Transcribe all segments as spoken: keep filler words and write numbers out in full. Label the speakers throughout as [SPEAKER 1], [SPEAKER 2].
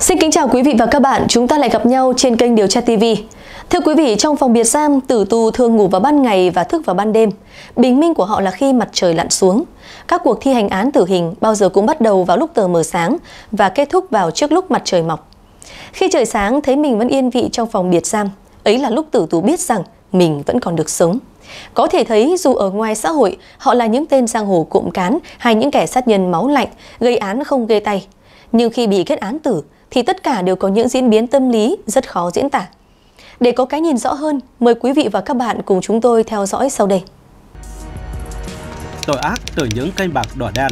[SPEAKER 1] Xin kính chào quý vị và các bạn, chúng ta lại gặp nhau trên kênh Điều tra ti vi. Thưa quý vị, trong phòng biệt giam, tử tù thường ngủ vào ban ngày và thức vào ban đêm. Bình minh của họ là khi mặt trời lặn xuống. Các cuộc thi hành án tử hình bao giờ cũng bắt đầu vào lúc tờ mờ sáng và kết thúc vào trước lúc mặt trời mọc. Khi trời sáng thấy mình vẫn yên vị trong phòng biệt giam, ấy là lúc tử tù biết rằng mình vẫn còn được sống. Có thể thấy dù ở ngoài xã hội họ là những tên giang hồ cộm cán hay những kẻ sát nhân máu lạnh, gây án không ghê tay, nhưng khi bị kết án tử thì tất cả đều có những diễn biến tâm lý rất khó diễn tả. Để có cái nhìn rõ hơn, mời quý vị và các bạn cùng chúng tôi theo dõi sau đây.
[SPEAKER 2] Tội ác từ những canh bạc đỏ đen.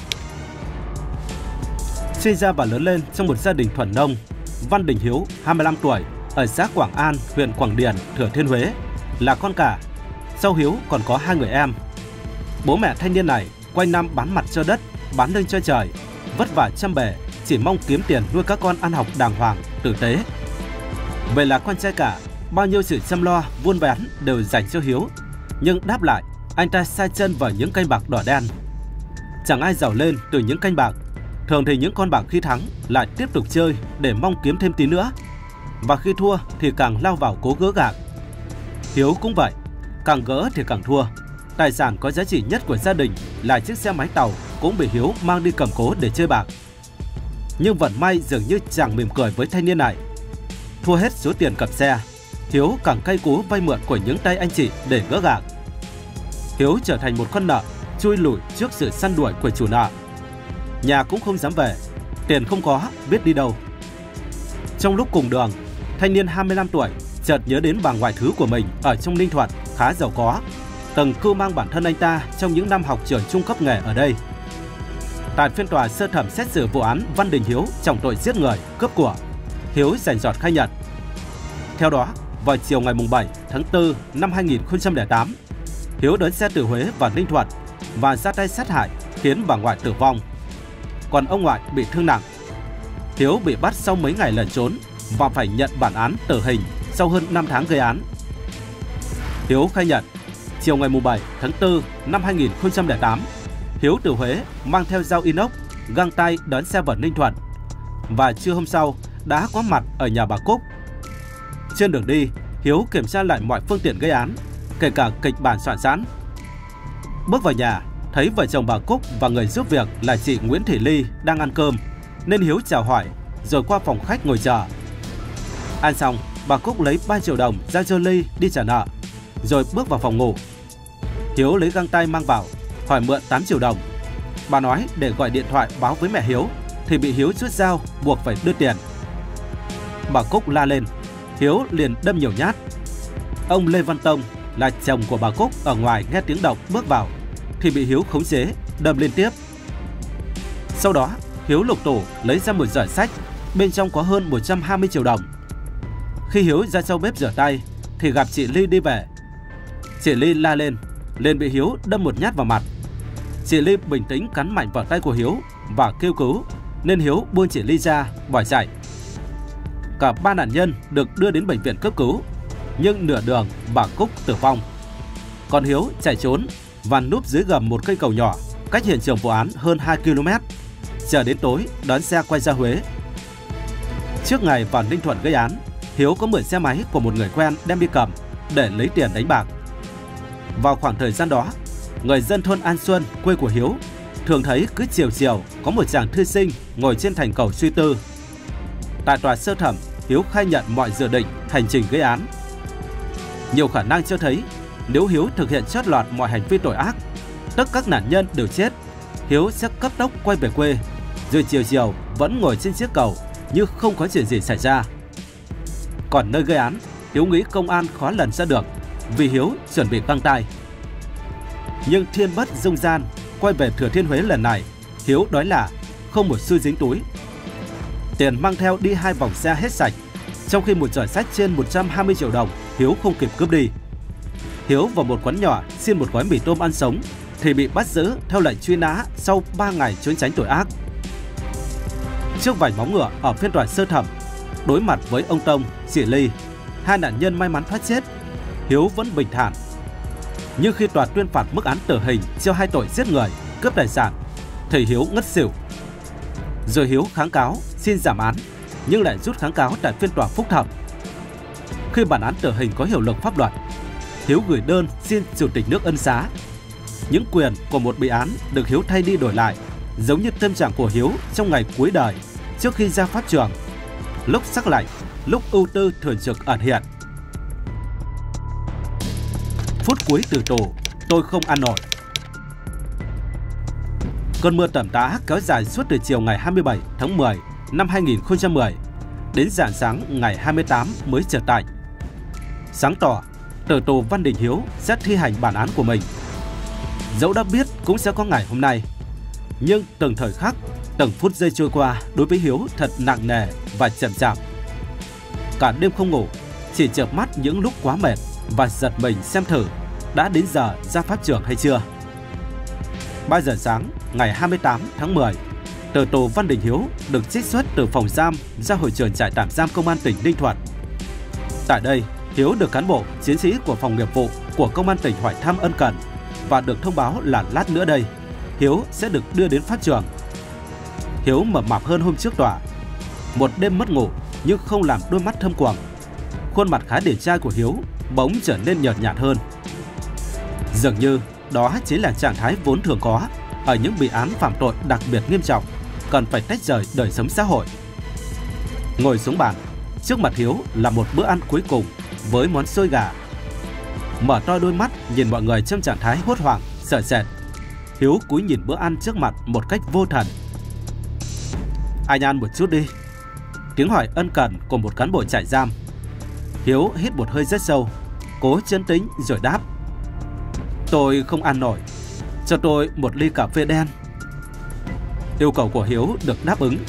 [SPEAKER 2] Sinh ra và lớn lên trong một gia đình thuần nông, Văn Đình Hiếu, hai mươi lăm tuổi, ở xã Quảng An, huyện Quảng Điền, Thừa Thiên Huế, là con cả. Sau Hiếu còn có hai người em. Bố mẹ thanh niên này quanh năm bán mặt cho đất, bán lưng cho trời, vất vả chăm bề, chỉ mong kiếm tiền nuôi các con ăn học đàng hoàng, tử tế. Vậy là con trai cả, bao nhiêu sự chăm lo, vuôn vén đều dành cho Hiếu, nhưng đáp lại, anh ta sai chân vào những canh bạc đỏ đen. Chẳng ai giàu lên từ những canh bạc. Thường thì những con bạc khi thắng lại tiếp tục chơi để mong kiếm thêm tí nữa, và khi thua thì càng lao vào cố gỡ gạc. Hiếu cũng vậy, càng gỡ thì càng thua. Tài sản có giá trị nhất của gia đình là chiếc xe máy tàu cũng bị Hiếu mang đi cầm cố để chơi bạc. Nhưng vận may dường như chẳng mỉm cười với thanh niên này. Thua hết số tiền cặp xe, Hiếu càng cay cú vay mượn của những tay anh chị để gỡ gạc. Hiếu trở thành một con nợ, chui lủi trước sự săn đuổi của chủ nợ. Nhà cũng không dám về, tiền không có, biết đi đâu. Trong lúc cùng đường, thanh niên hai mươi lăm tuổi chợt nhớ đến bà ngoại thứ của mình ở trong Ninh Thuận khá giàu có, từng cưu mang bản thân anh ta trong những năm học trường trung cấp nghề ở đây. Tại phiên tòa sơ thẩm xét xử vụ án Văn Đình Hiếu trọng tội giết người, cướp của, Hiếu rành rọt khai nhận. Theo đó, vào chiều ngày bảy tháng tư năm hai nghìn không trăm lẻ tám, Hiếu đến xe từ Huế vào Ninh Thuận và ra tay sát hại khiến bà ngoại tử vong, còn ông ngoại bị thương nặng. Hiếu bị bắt sau mấy ngày lẩn trốn và phải nhận bản án tử hình sau hơn năm tháng gây án. Hiếu khai nhận, chiều ngày bảy tháng tư năm hai nghìn không trăm lẻ tám, Hiếu từ Huế mang theo dao inox, găng tay đến xe vào Ninh Thuận, và trưa hôm sau đã có mặt ở nhà bà Cúc. Trên đường đi, Hiếu kiểm tra lại mọi phương tiện gây án, kể cả kịch bản soạn sẵn. Bước vào nhà, thấy vợ chồng bà Cúc và người giúp việc là chị Nguyễn Thị Ly đang ăn cơm, nên Hiếu chào hỏi rồi qua phòng khách ngồi chờ. Ăn xong, bà Cúc lấy ba triệu đồng ra cho Ly đi trả nợ, rồi bước vào phòng ngủ. Hiếu lấy găng tay mang vào, hỏi mượn tám triệu đồng. Bà nói để gọi điện thoại báo với mẹ Hiếu thì bị Hiếu rút dao buộc phải đưa tiền. Bà Cúc la lên, Hiếu liền đâm nhiều nhát. Ông Lê Văn Tông là chồng của bà Cúc ở ngoài nghe tiếng động bước vào thì bị Hiếu khống chế, đâm liên tiếp. Sau đó, Hiếu lục tủ lấy ra một giỏ sách, bên trong có hơn một trăm hai mươi triệu đồng. Khi Hiếu ra sau bếp rửa tay thì gặp chị Ly đi về. Chị Ly la lên, liền bị Hiếu đâm một nhát vào mặt. Chị Ly bình tĩnh cắn mạnh vào tay của Hiếu và kêu cứu, nên Hiếu buông chị Ly ra bỏ chạy. Cả ba nạn nhân được đưa đến bệnh viện cấp cứu, nhưng nửa đường bà Cúc tử vong. Còn Hiếu chạy trốn và núp dưới gầm một cây cầu nhỏ cách hiện trường vụ án hơn hai ki lô mét, chờ đến tối đón xe quay ra Huế. Trước ngày vào Ninh Thuận gây án, Hiếu có mượn xe máy của một người quen đem đi cầm để lấy tiền đánh bạc. Vào khoảng thời gian đó, người dân thôn An Xuân, quê của Hiếu, thường thấy cứ chiều chiều có một chàng thư sinh ngồi trên thành cầu suy tư. Tại tòa sơ thẩm, Hiếu khai nhận mọi dự định, hành trình gây án. Nhiều khả năng cho thấy nếu Hiếu thực hiện chót lọt mọi hành vi tội ác, tất các nạn nhân đều chết, Hiếu sẽ cấp tốc quay về quê, rồi chiều chiều vẫn ngồi trên chiếc cầu như không có chuyện gì xảy ra. Còn nơi gây án, Hiếu nghĩ công an khó lần ra được vì Hiếu chuẩn bị găng tay. Nhưng thiên bất dung gian, quay về Thừa Thiên Huế lần này, Hiếu đói lả, không một xu dính túi. Tiền mang theo đi hai vòng xe hết sạch, trong khi một giỏ sách trên một trăm hai mươi triệu đồng Hiếu không kịp cướp đi. Hiếu vào một quán nhỏ xin một gói mì tôm ăn sống thì bị bắt giữ theo lệnh truy nã sau ba ngày trốn tránh tội ác. Trước vành móng ngựa ở phiên tòa sơ thẩm, đối mặt với ông Tông, chị Ly, hai nạn nhân may mắn thoát chết, Hiếu vẫn bình thản. Nhưng khi tòa tuyên phạt mức án tử hình cho hai tội giết người, cướp tài sản, thì Hiếu ngất xỉu. Rồi Hiếu kháng cáo xin giảm án, nhưng lại rút kháng cáo tại phiên tòa phúc thẩm. Khi bản án tử hình có hiệu lực pháp luật, Hiếu gửi đơn xin Chủ tịch nước ân xá. Những quyền của một bị án được Hiếu thay đi đổi lại, giống như tâm trạng của Hiếu trong ngày cuối đời trước khi ra pháp trường. Lúc sắc lạnh, lúc ưu tư thường trực ẩn hiện. Phút cuối từ tù, tôi không ăn nổi. Cơn mưa tầm tã kéo dài suốt từ chiều ngày hai mươi bảy tháng mười năm hai nghìn không trăm mười đến rạng sáng ngày hai mươi tám mới trở tạnh. Sáng tỏ, tử tù Văn Đình Hiếu sẽ thi hành bản án của mình. Dẫu đã biết cũng sẽ có ngày hôm nay, nhưng từng thời khắc, từng phút giây trôi qua đối với Hiếu thật nặng nề và chậm chạp. Cả đêm không ngủ, chỉ chợp mắt những lúc quá mệt và giật mình xem thử đã đến giờ ra pháp trường hay chưa. ba giờ sáng ngày hai mươi tám tháng mười, tử tù Văn Đình Hiếu được trích xuất từ phòng giam ra hội trường trại tạm giam công an tỉnh Ninh Thuận. Tại đây, Hiếu được cán bộ, chiến sĩ của phòng nghiệp vụ của công an tỉnh hỏi thăm ân cần và được thông báo là lát nữa đây, Hiếu sẽ được đưa đến pháp trường. Hiếu mập mạp hơn hôm trước tòa. Một đêm mất ngủ nhưng không làm đôi mắt thâm quầng. Khuôn mặt khá điển trai của Hiếu bỗng trở nên nhợt nhạt hơn. Dường như đó chính là trạng thái vốn thường có ở những bị án phạm tội đặc biệt nghiêm trọng, cần phải tách rời đời sống xã hội. Ngồi xuống bàn, trước mặt Hiếu là một bữa ăn cuối cùng với món xôi gà. Mở to đôi mắt nhìn mọi người trong trạng thái hốt hoảng, sợ sệt, Hiếu cúi nhìn bữa ăn trước mặt một cách vô thần. Anh ăn một chút đi. Tiếng hỏi ân cần của một cán bộ trại giam. Hiếu hít một hơi rất sâu, cố trấn tĩnh rồi đáp: Tôi không ăn nổi, cho tôi một ly cà phê đen. Yêu cầu của Hiếu được đáp ứng.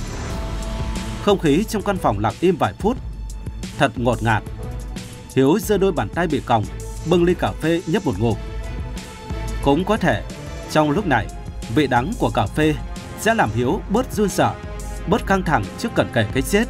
[SPEAKER 2] Không khí trong căn phòng lặng im vài phút, thật ngột ngạt. Hiếu giơ đôi bàn tay bị còng, bưng ly cà phê nhấp một ngụm. Cũng có thể trong lúc này, vị đắng của cà phê sẽ làm Hiếu bớt run sợ, bớt căng thẳng trước cận kề cái chết.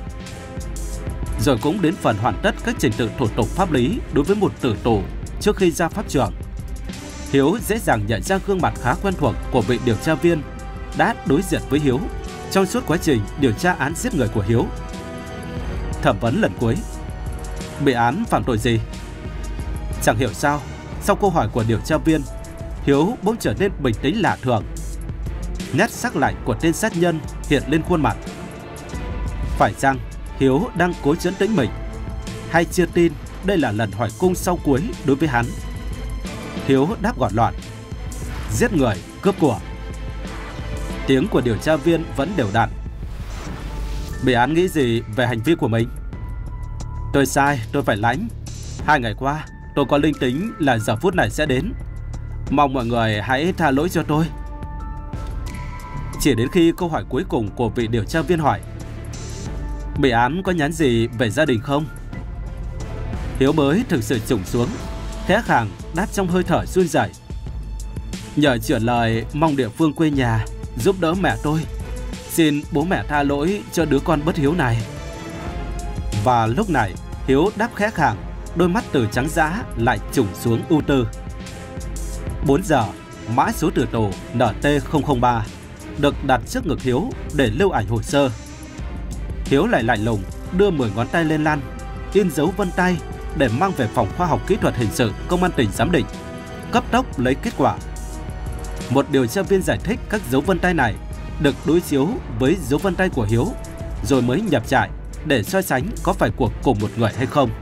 [SPEAKER 2] Rồi cũng đến phần hoàn tất các trình tự thủ tục pháp lý đối với một tử tù trước khi ra pháp trường. Hiếu dễ dàng nhận ra gương mặt khá quen thuộc của vị điều tra viên đã đối diện với Hiếu trong suốt quá trình điều tra án giết người của Hiếu. Thẩm vấn lần cuối: Bị án phạm tội gì? Chẳng hiểu sao, sau câu hỏi của điều tra viên, Hiếu bỗng trở nên bình tĩnh lạ thường. Nét sắc lạnh của tên sát nhân hiện lên khuôn mặt. Phải chăng Hiếu đang cố trấn tĩnh mình, hay chưa tin đây là lần hỏi cung sau cuối đối với hắn? Hiếu đáp gọn loạn: Giết người, cướp của. Tiếng của điều tra viên vẫn đều đặn: Bị án nghĩ gì về hành vi của mình? Tôi sai, tôi phải lãnh. Hai ngày qua, tôi có linh tính là giờ phút này sẽ đến. Mong mọi người hãy tha lỗi cho tôi. Chỉ đến khi câu hỏi cuối cùng của vị điều tra viên hỏi: Bị án có nhắn gì về gia đình không? Hiếu mới thực sự trùng xuống, khẽ khàng đáp trong hơi thở run rẩy: Nhờ chuyển lời mong địa phương quê nhà giúp đỡ mẹ tôi. Xin bố mẹ tha lỗi cho đứa con bất hiếu này. Và lúc này Hiếu đáp khẽ khàng, đôi mắt từ trắng dã lại trùng xuống ưu tư. Bốn giờ, mã số tử tù N T không không ba được đặt trước ngực Hiếu để lưu ảnh hồ sơ. Hiếu lại lạnh lùng đưa mười ngón tay lên lăn, in dấu vân tay để mang về phòng khoa học kỹ thuật hình sự công an tỉnh giám định, cấp tốc lấy kết quả. Một điều tra viên giải thích các dấu vân tay này được đối chiếu với dấu vân tay của Hiếu, rồi mới nhập trại để so sánh có phải của cùng một người hay không.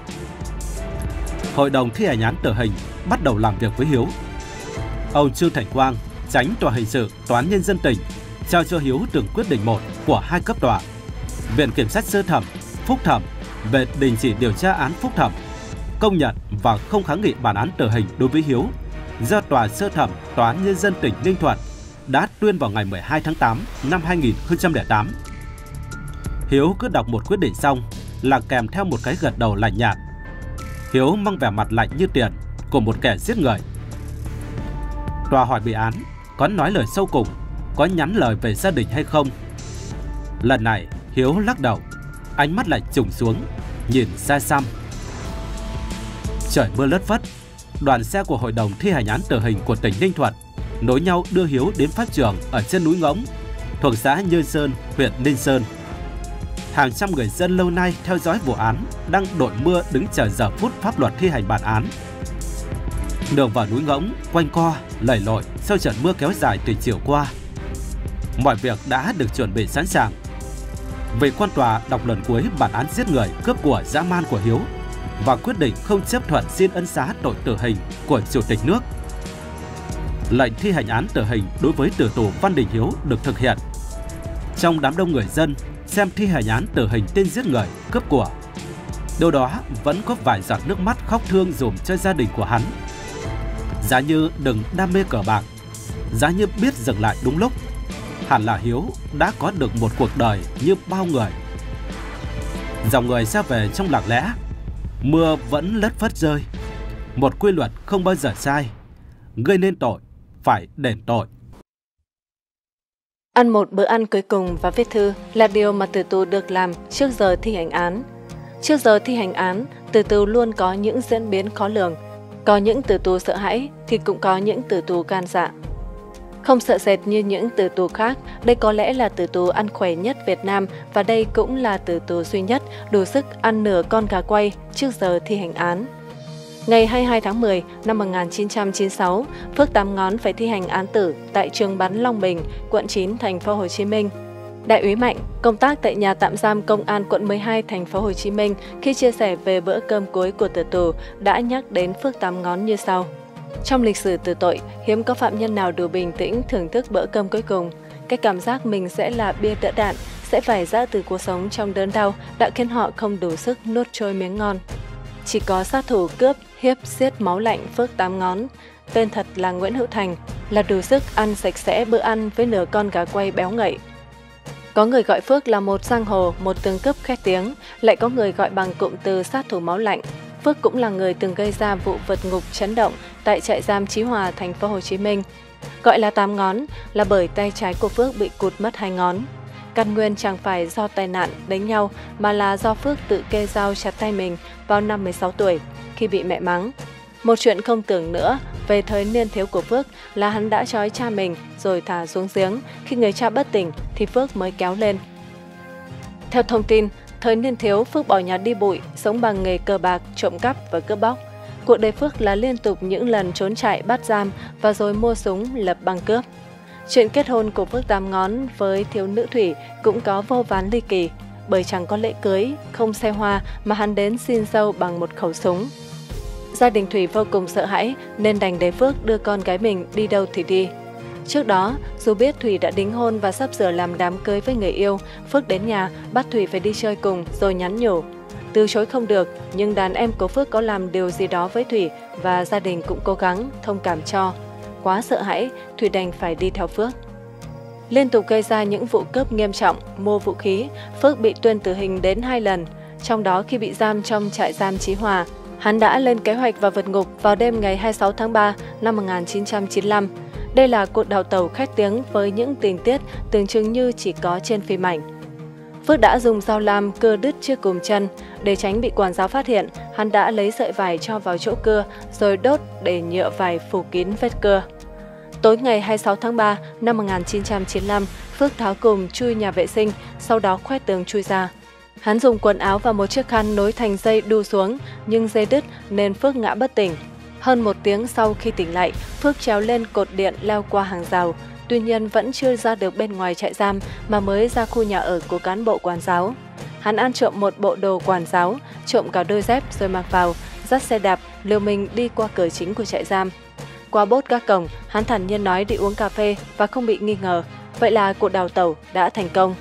[SPEAKER 2] Hội đồng thi hành án tử hình bắt đầu làm việc với Hiếu. Ông Trương Thành Quang, Chánh Tòa Hình sự Tòa án Nhân dân tỉnh, trao cho Hiếu từng quyết định một của hai cấp tòa: Viện Kiểm sát sơ thẩm, phúc thẩm về đình chỉ điều tra án phúc thẩm, công nhận và không kháng nghị bản án tử hình đối với Hiếu do Tòa sơ thẩm Tòa án Nhân dân tỉnh Ninh Thuận đã tuyên vào ngày mười hai tháng tám năm hai nghìn không trăm lẻ tám. Hiếu cứ đọc một quyết định xong là kèm theo một cái gật đầu lạnh nhạt. Hiếu mang vẻ mặt lạnh như tiền của một kẻ giết người. Tòa hỏi bị án có nói lời sâu cùng, có nhắn lời về gia đình hay không. Lần này Hiếu lắc đầu, ánh mắt lại trùng xuống, nhìn xa xăm. Trời mưa lất phất, đoàn xe của Hội đồng thi hành án tử hình của tỉnh Ninh Thuận nối nhau đưa Hiếu đến pháp trường ở chân núi Ngỗng, thuộc xã Nhơn Sơn, huyện Ninh Sơn. hàng trăm người dân lâu nay theo dõi vụ án đang đội mưa đứng chờ giờ phút pháp luật thi hành bản án. Đường vào núi ngỗng, quanh co, lầy lội sau trận mưa kéo dài từ chiều qua. Mọi việc đã được chuẩn bị sẵn sàng. Vị quan tòa đọc lần cuối bản án giết người cướp của dã man của Hiếu và quyết định không chấp thuận xin ân xá tội tử hình của Chủ tịch nước. Lệnh thi hành án tử hình đối với tử tù Văn Đình Hiếu được thực hiện. Trong đám đông người dân xem thi hành án tử hình tên giết người cướp của, đâu đó vẫn có vài giọt nước mắt khóc thương dùm cho gia đình của hắn. Giá như đừng đam mê cờ bạc, giá như biết dừng lại đúng lúc, hẳn là Hiếu đã có được một cuộc đời như bao người. Dòng người ra về trong lặng lẽ, mưa vẫn lất phất rơi. Một quy luật không bao giờ sai: gây nên tội phải đền tội.
[SPEAKER 1] Ăn một bữa ăn cuối cùng và viết thư là điều mà tử tù được làm trước giờ thi hành án. Trước giờ thi hành án, tử tù luôn có những diễn biến khó lường. Có những tử tù sợ hãi thì cũng có những tử tù gan dạ. Không sợ sệt như những tử tù khác, đây có lẽ là tử tù ăn khỏe nhất Việt Nam và đây cũng là tử tù duy nhất đủ sức ăn nửa con gà quay trước giờ thi hành án. Ngày hai mươi hai tháng mười năm một nghìn chín trăm chín mươi sáu, Phước Tám Ngón phải thi hành án tử tại trường bắn Long Bình, quận chín, thành phố Hồ Chí Minh. Đại úy Mạnh, công tác tại nhà tạm giam công an quận mười hai, thành phố Hồ Chí Minh, khi chia sẻ về bữa cơm cuối của tử tù đã nhắc đến Phước Tám Ngón như sau: trong lịch sử tử tội, hiếm có phạm nhân nào đủ bình tĩnh thưởng thức bữa cơm cuối cùng. Cái cảm giác mình sẽ là bia đỡ đạn, sẽ phải ra từ cuộc sống trong đớn đau đã khiến họ không đủ sức nuốt trôi miếng ngon. Chỉ có sát thủ cướp, hiếp, xiết máu lạnh Phước Tám Ngón, tên thật là Nguyễn Hữu Thành, là đủ sức ăn sạch sẽ bữa ăn với nửa con gà quay béo ngậy. Có người gọi Phước là một giang hồ, một tướng cướp khét tiếng, lại có người gọi bằng cụm từ sát thủ máu lạnh. Phước cũng là người từng gây ra vụ vượt ngục chấn động tại trại giam Chí Hòa, thành phố Hồ Chí Minh. Gọi là Tám Ngón là bởi tay trái của Phước bị cụt mất hai ngón. Căn nguyên chẳng phải do tai nạn đánh nhau mà là do Phước tự kê dao chặt tay mình vào năm mười sáu tuổi khi bị mẹ mắng. Một chuyện không tưởng nữa về thời niên thiếu của Phước là hắn đã trói cha mình rồi thả xuống giếng, khi người cha bất tỉnh thì Phước mới kéo lên. Theo thông tin, thời niên thiếu Phước bỏ nhà đi bụi, sống bằng nghề cờ bạc, trộm cắp và cướp bóc. Cuộc đời Phước là liên tục những lần trốn chạy bắt giam và rồi mua súng lập băng cướp. Chuyện kết hôn của Phước Tám Ngón với thiếu nữ Thủy cũng có vô vàn ly kỳ, bởi chẳng có lễ cưới, không xe hoa mà hắn đến xin dâu bằng một khẩu súng. Gia đình Thủy vô cùng sợ hãi nên đành để Phước đưa con gái mình đi đâu thì đi. Trước đó, dù biết Thủy đã đính hôn và sắp sửa làm đám cưới với người yêu, Phước đến nhà bắt Thủy phải đi chơi cùng rồi nhắn nhủ. Từ chối không được, nhưng đàn em của Phước có làm điều gì đó với Thủy và gia đình cũng cố gắng thông cảm cho. Quá sợ hãi, Thủy đành phải đi theo Phước. Liên tục gây ra những vụ cướp nghiêm trọng, mua vũ khí, Phước bị tuyên tử hình đến hai lần. Trong đó khi bị giam trong trại giam Chí Hòa, hắn đã lên kế hoạch và vượt ngục vào đêm ngày hai mươi sáu tháng ba năm một nghìn chín trăm chín mươi lăm. Đây là cuộc đào tẩu khét tiếng với những tình tiết tưởng chừng như chỉ có trên phim ảnh. Phước đã dùng dao lam cưa đứt chiếc cùm chân. Để tránh bị quản giáo phát hiện, hắn đã lấy sợi vải cho vào chỗ cưa rồi đốt để nhựa vải phủ kín vết cưa. Tối ngày hai mươi sáu tháng ba năm một nghìn chín trăm chín mươi lăm, Phước tháo cùm chui nhà vệ sinh, sau đó khoét tường chui ra. Hắn dùng quần áo và một chiếc khăn nối thành dây đu xuống, nhưng dây đứt nên Phước ngã bất tỉnh. Hơn một tiếng sau khi tỉnh lại, Phước trèo lên cột điện leo qua hàng rào. Tuy nhiên vẫn chưa ra được bên ngoài trại giam mà mới ra khu nhà ở của cán bộ quản giáo. Hắn ăn trộm một bộ đồ quản giáo, trộm cả đôi dép rồi mặc vào, dắt xe đạp, liều mình đi qua cửa chính của trại giam. Qua bốt gác cổng, hắn thản nhiên nói đi uống cà phê và không bị nghi ngờ. Vậy là cuộc đào tẩu đã thành công.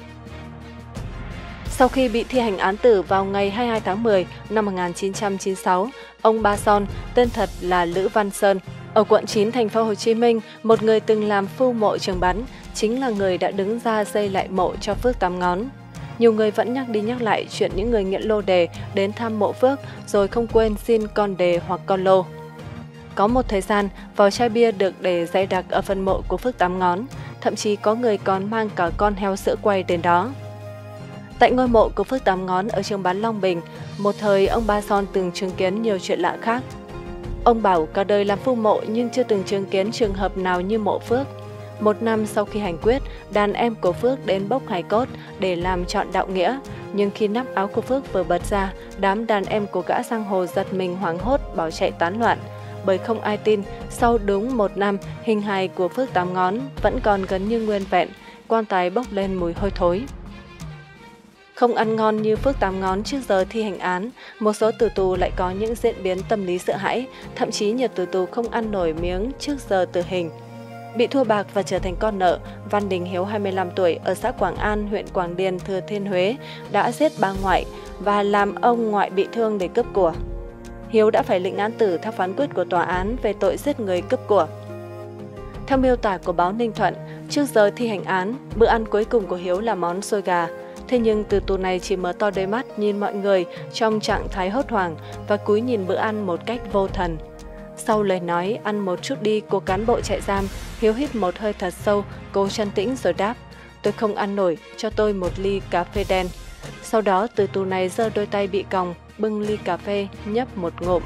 [SPEAKER 1] Sau khi bị thi hành án tử vào ngày hai mươi hai tháng mười năm một nghìn chín trăm chín mươi sáu, ông Ba Son, tên thật là Lữ Văn Sơn, ở quận chín thành phố Hồ Chí Minh, một người từng làm phu mộ trường bắn, chính là người đã đứng ra xây lại mộ cho Phước Tám Ngón. Nhiều người vẫn nhắc đi nhắc lại chuyện những người nghiện lô đề đến thăm mộ Phước rồi không quên xin con đề hoặc con lô. Có một thời gian, vỏ chai bia được để dày đặc ở phần mộ của Phước Tám Ngón, thậm chí có người còn mang cả con heo sữa quay đến đó. Tại ngôi mộ của Phước Tám Ngón ở trường bán Long Bình, một thời ông Ba Son từng chứng kiến nhiều chuyện lạ khác. Ông bảo cả đời làm phu mộ nhưng chưa từng chứng kiến trường hợp nào như mộ Phước.
[SPEAKER 3] Một năm sau khi hành quyết, đàn em của Phước đến bốc hài cốt để làm trọn đạo nghĩa. Nhưng khi nắp áo của Phước vừa bật ra, đám đàn em của gã giang hồ giật mình hoảng hốt bỏ chạy tán loạn. Bởi không ai tin, sau đúng một năm, hình hài của Phước Tám Ngón vẫn còn gần như nguyên vẹn, quan tài bốc lên mùi hôi thối. Không ăn ngon như Phước Tám Ngón trước giờ thi hành án, một số tử tù lại có những diễn biến tâm lý sợ hãi, thậm chí nhiều tử tù không ăn nổi miếng trước giờ tử hình. Bị thua bạc và trở thành con nợ, Văn Đình Hiếu hai mươi lăm tuổi ở xã Quảng An, huyện Quảng Điền, Thừa Thiên Huế đã giết bà ngoại và làm ông ngoại bị thương để cướp của. Hiếu đã phải lĩnh án tử theo phán quyết của tòa án về tội giết người cướp của. Theo miêu tả của báo Ninh Thuận, trước giờ thi hành án, bữa ăn cuối cùng của Hiếu là món xôi gà. Thế nhưng tử tù này chỉ mở to đôi mắt nhìn mọi người trong trạng thái hốt hoảng và cúi nhìn bữa ăn một cách vô thần. Sau lời nói ăn một chút đi của cán bộ trại giam, Hiếu hít một hơi thật sâu, cố trấn tĩnh rồi đáp: "Tôi không ăn nổi, cho tôi một ly cà phê đen." Sau đó tử tù này giơ đôi tay bị còng, bưng ly cà phê, nhấp một ngụm.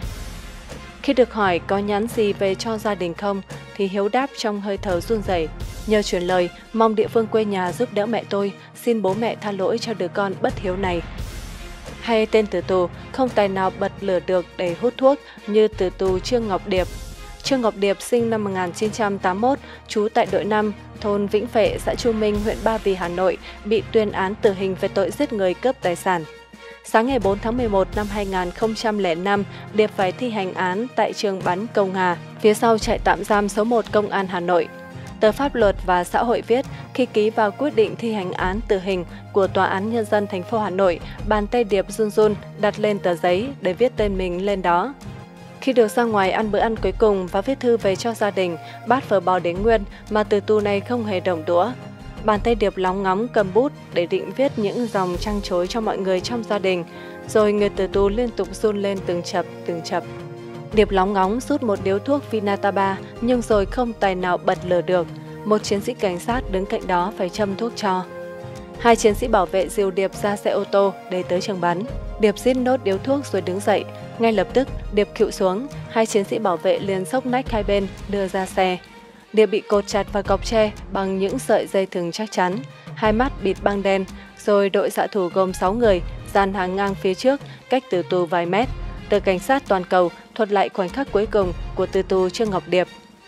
[SPEAKER 3] Khi được hỏi có nhắn gì về cho gia đình không, thì Hiếu đáp trong hơi thở run rẩy: "Nhờ truyền lời, mong địa phương quê nhà giúp đỡ mẹ tôi, xin bố mẹ tha lỗi cho đứa con bất hiếu này." Hay tên tử tù không tài nào bật lửa được để hút thuốc như tử tù Trương Ngọc Điệp. Trương Ngọc Điệp sinh năm một nghìn chín trăm tám mươi mốt, trú tại đội năm, thôn Vĩnh Phệ, xã Chu Minh, huyện Ba Vì, Hà Nội, bị tuyên án tử hình về tội giết người cướp tài sản. Sáng ngày bốn tháng mười một năm hai nghìn không trăm lẻ năm, Điệp phải thi hành án tại trường bắn Công Hà, phía sau trại tạm giam số một Công an Hà Nội. Tờ Pháp Luật và Xã hội viết, khi ký vào quyết định thi hành án tử hình của Tòa án Nhân dân thành phố Hà Nội, bàn tay Điệp run run đặt lên tờ giấy để viết tên mình lên đó. Khi được ra ngoài ăn bữa ăn cuối cùng và viết thư về cho gia đình, bát phở bò đến nguyên mà tử tù này không hề động đũa. Bàn tay Điệp lóng ngóng cầm bút để định viết những dòng trăng trối cho mọi người trong gia đình, rồi người tử tù liên tục run lên từng chập từng chập. Điệp lóng ngóng rút một điếu thuốc Vinataba nhưng rồi không tài nào bật lửa được. Một chiến sĩ cảnh sát đứng cạnh đó phải châm thuốc cho. Hai chiến sĩ bảo vệ dìu Điệp ra xe ô tô để tới trường bắn. Điệp rít nốt điếu thuốc rồi đứng dậy. Ngay lập tức Điệp khuỵu xuống, hai chiến sĩ bảo vệ liền xốc nách hai bên đưa ra xe. Điệp bị cột chặt vào cọc tre bằng những sợi dây thừng chắc chắn, hai mắt bịt băng đen, rồi đội xạ thủ gồm sáu người dàn hàng ngang phía trước, cách tử tù vài mét. Tờ Cảnh sát toàn cầu thuật lại khoảnh khắc cuối cùng của tử tù Trương Ngọc Điệp.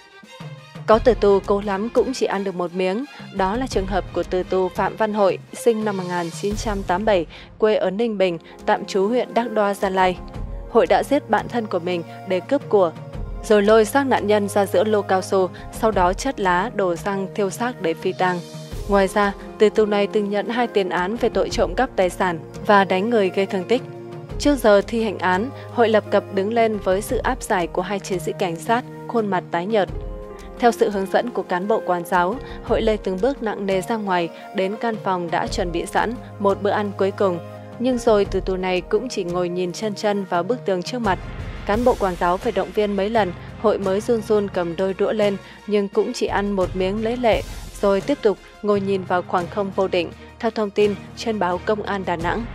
[SPEAKER 3] Có tử tù cố lắm cũng chỉ ăn được một miếng, đó là trường hợp của tử tù Phạm Văn Hội, sinh năm một nghìn chín trăm tám mươi bảy, quê ở Ninh Bình, tạm trú huyện Đắc Đoa, Gia Lai. Hội đã giết bạn thân của mình để cướp của, rồi lôi xác nạn nhân ra giữa lô cao su, sau đó chất lá đổ xăng thiêu xác để phi tang. Ngoài ra, tử tù này từng nhận hai tiền án về tội trộm cắp tài sản và đánh người gây thương tích. Trước giờ thi hành án, Hội lập cập đứng lên với sự áp giải của hai chiến sĩ cảnh sát, khuôn mặt tái nhợt. Theo sự hướng dẫn của cán bộ quản giáo, Hội lê từng bước nặng nề ra ngoài đến căn phòng đã chuẩn bị sẵn một bữa ăn cuối cùng. Nhưng rồi tử tù này cũng chỉ ngồi nhìn chân chân vào bức tường trước mặt. Cán bộ quản giáo phải động viên mấy lần, Hội mới run run cầm đôi đũa lên nhưng cũng chỉ ăn một miếng lấy lệ, rồi tiếp tục ngồi nhìn vào khoảng không vô định, theo thông tin trên báo Công an Đà Nẵng.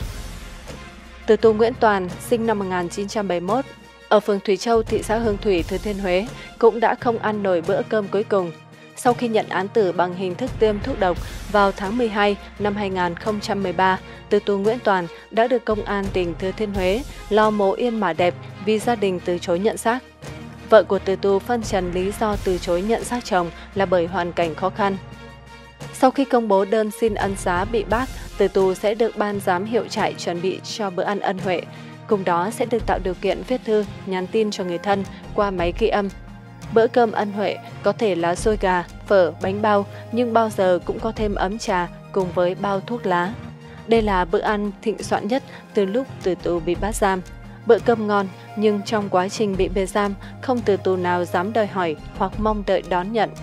[SPEAKER 3] Tử tù Nguyễn Toàn, sinh năm một nghìn chín trăm bảy mươi mốt, ở phường Thủy Châu, thị xã Hương Thủy, Thừa Thiên Huế, cũng đã không ăn nổi bữa cơm cuối cùng. Sau khi nhận án tử bằng hình thức tiêm thuốc độc vào tháng mười hai năm hai nghìn không trăm mười ba, tử tù Nguyễn Toàn đã được Công an tỉnh Thừa Thiên Huế lo mồ yên mả đẹp vì gia đình từ chối nhận xác. Vợ của tử tù phân trần lý do từ chối nhận xác chồng là bởi hoàn cảnh khó khăn. Sau khi công bố đơn xin ân xá bị bác, tử tù sẽ được ban giám hiệu trại chuẩn bị cho bữa ăn ân huệ. Cùng đó sẽ được tạo điều kiện viết thư, nhắn tin cho người thân qua máy ghi âm. Bữa cơm ân huệ có thể là xôi gà, phở, bánh bao, nhưng bao giờ cũng có thêm ấm trà cùng với bao thuốc lá. Đây là bữa ăn thịnh soạn nhất từ lúc tử tù bị bắt giam. Bữa cơm ngon, nhưng trong quá trình bị bê giam, không tử tù nào dám đòi hỏi hoặc mong đợi đón nhận.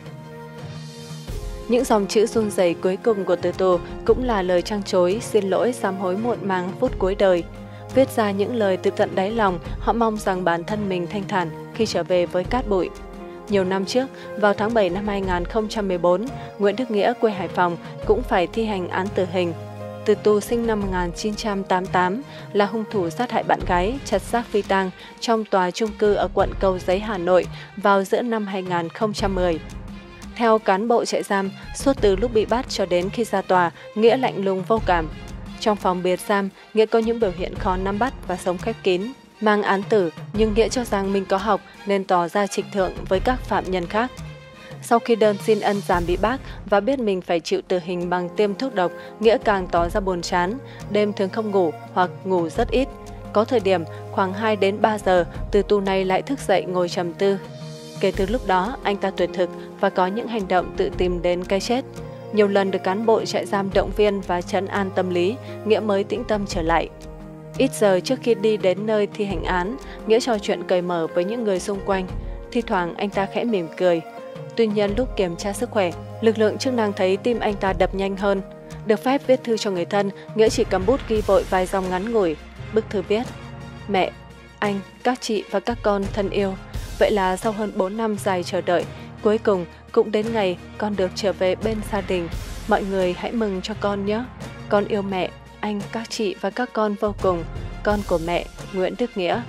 [SPEAKER 3] Những dòng chữ run rẩy cuối cùng của tử tù cũng là lời trăng trối, xin lỗi, sám hối muộn màng phút cuối đời. Viết ra những lời từ tận đáy lòng, họ mong rằng bản thân mình thanh thản khi trở về với cát bụi. Nhiều năm trước, vào tháng bảy năm hai nghìn không trăm mười bốn, Nguyễn Đức Nghĩa, quê Hải Phòng, cũng phải thi hành án tử hình. Tử tù sinh năm một nghìn chín trăm tám mươi tám, là hung thủ sát hại bạn gái, chặt xác phi tang trong tòa chung cư ở quận Cầu Giấy, Hà Nội vào giữa năm hai nghìn không trăm mười. Theo cán bộ trại giam, suốt từ lúc bị bắt cho đến khi ra tòa, Nghĩa lạnh lùng vô cảm. Trong phòng biệt giam, Nghĩa có những biểu hiện khó nắm bắt và sống khép kín. Mang án tử, nhưng Nghĩa cho rằng mình có học nên tỏ ra trịch thượng với các phạm nhân khác. Sau khi đơn xin ân giảm bị bác và biết mình phải chịu tử hình bằng tiêm thuốc độc, Nghĩa càng tỏ ra buồn chán, đêm thường không ngủ hoặc ngủ rất ít. Có thời điểm khoảng hai đến ba giờ, từ tù này lại thức dậy ngồi trầm tư. Kể từ lúc đó, anh ta tuyệt thực và có những hành động tự tìm đến cái chết. Nhiều lần được cán bộ trại giam động viên và trấn an tâm lý, Nghĩa mới tĩnh tâm trở lại. Ít giờ trước khi đi đến nơi thi hành án, Nghĩa trò chuyện cởi mở với những người xung quanh. Thi thoảng anh ta khẽ mỉm cười. Tuy nhiên lúc kiểm tra sức khỏe, lực lượng chức năng thấy tim anh ta đập nhanh hơn. Được phép viết thư cho người thân, Nghĩa chỉ cầm bút ghi vội vài dòng ngắn ngủi. Bức thư viết: Mẹ, anh, các chị và các con thân yêu. Vậy là sau hơn bốn năm dài chờ đợi, cuối cùng cũng đến ngày con được trở về bên gia đình. Mọi người hãy mừng cho con nhé. Con yêu mẹ, anh, các chị và các con vô cùng. Con của mẹ, Nguyễn Đức Nghĩa.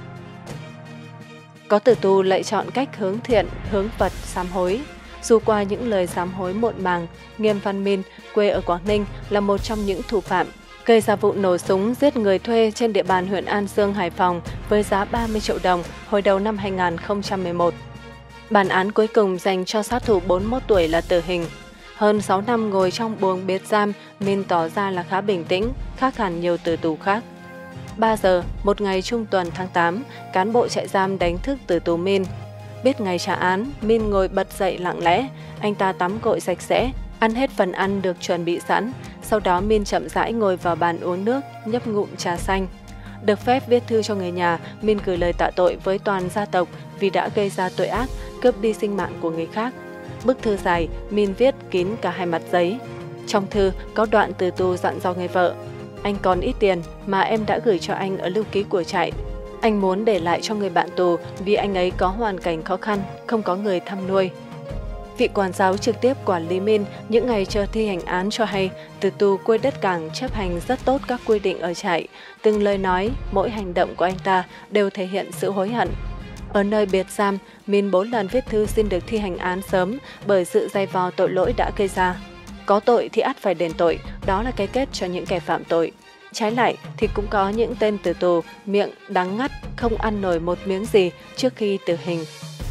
[SPEAKER 3] Có tử tù lại chọn cách hướng thiện, hướng Phật, sám hối. Dù qua những lời sám hối muộn màng, Nghiêm Văn Min, quê ở Quảng Ninh, là một trong những thủ phạm gây ra vụ nổ súng giết người thuê trên địa bàn huyện An Dương, Hải Phòng với giá ba mươi triệu đồng hồi đầu năm hai nghìn không trăm mười một. Bản án cuối cùng dành cho sát thủ bốn mươi mốt tuổi là tử hình. Hơn sáu năm ngồi trong buồng biệt giam, Min tỏ ra là khá bình tĩnh, khác hẳn nhiều tử tù khác. ba giờ, một ngày trung tuần tháng tám, cán bộ trại giam đánh thức tử tù Min. Biết ngày trả án, Min ngồi bật dậy lặng lẽ, anh ta tắm gội sạch sẽ, ăn hết phần ăn được chuẩn bị sẵn. Sau đó Min chậm rãi ngồi vào bàn uống nước, nhấp ngụm trà xanh. Được phép viết thư cho người nhà, Min gửi lời tạ tội với toàn gia tộc vì đã gây ra tội ác, cướp đi sinh mạng của người khác. Bức thư dài, Min viết kín cả hai mặt giấy. Trong thư có đoạn từ tù dặn dò người vợ: Anh còn ít tiền mà em đã gửi cho anh ở lưu ký của trại. Anh muốn để lại cho người bạn tù vì anh ấy có hoàn cảnh khó khăn, không có người thăm nuôi. Vị quản giáo trực tiếp quản lý Min những ngày chờ thi hành án cho hay, tử tù quê đất Cảng chấp hành rất tốt các quy định ở trại. Từng lời nói, mỗi hành động của anh ta đều thể hiện sự hối hận. Ở nơi biệt giam, Min bốn lần viết thư xin được thi hành án sớm bởi sự dày vò tội lỗi đã gây ra. Có tội thì ắt phải đền tội, đó là cái kết cho những kẻ phạm tội. Trái lại thì cũng có những tên tử tù miệng đắng ngắt, không ăn nổi một miếng gì trước khi tử hình.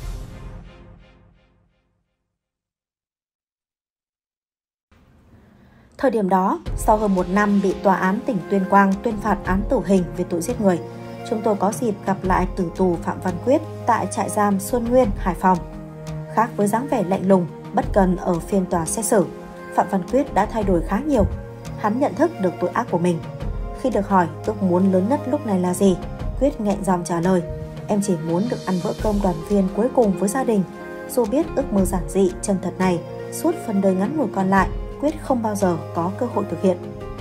[SPEAKER 4] Thời điểm đó, sau hơn một năm bị tòa án tỉnh Tuyên Quang tuyên phạt án tử hình về tội giết người, chúng tôi có dịp gặp lại tử tù Phạm Văn Quyết tại trại giam Xuân Nguyên, Hải Phòng. Khác với dáng vẻ lạnh lùng, bất cần ở phiên tòa xét xử, Phạm Văn Quyết đã thay đổi khá nhiều. Hắn nhận thức được tội ác của mình. Khi được hỏi ước muốn lớn nhất lúc này là gì, Quyết nghẹn giọng trả lời: Em chỉ muốn được ăn bữa cơm đoàn viên cuối cùng với gia đình. Dù biết ước mơ giản dị, chân thật này, suốt phần đời ngắn ngủi còn lại, Quyết không bao giờ có cơ hội thực hiện.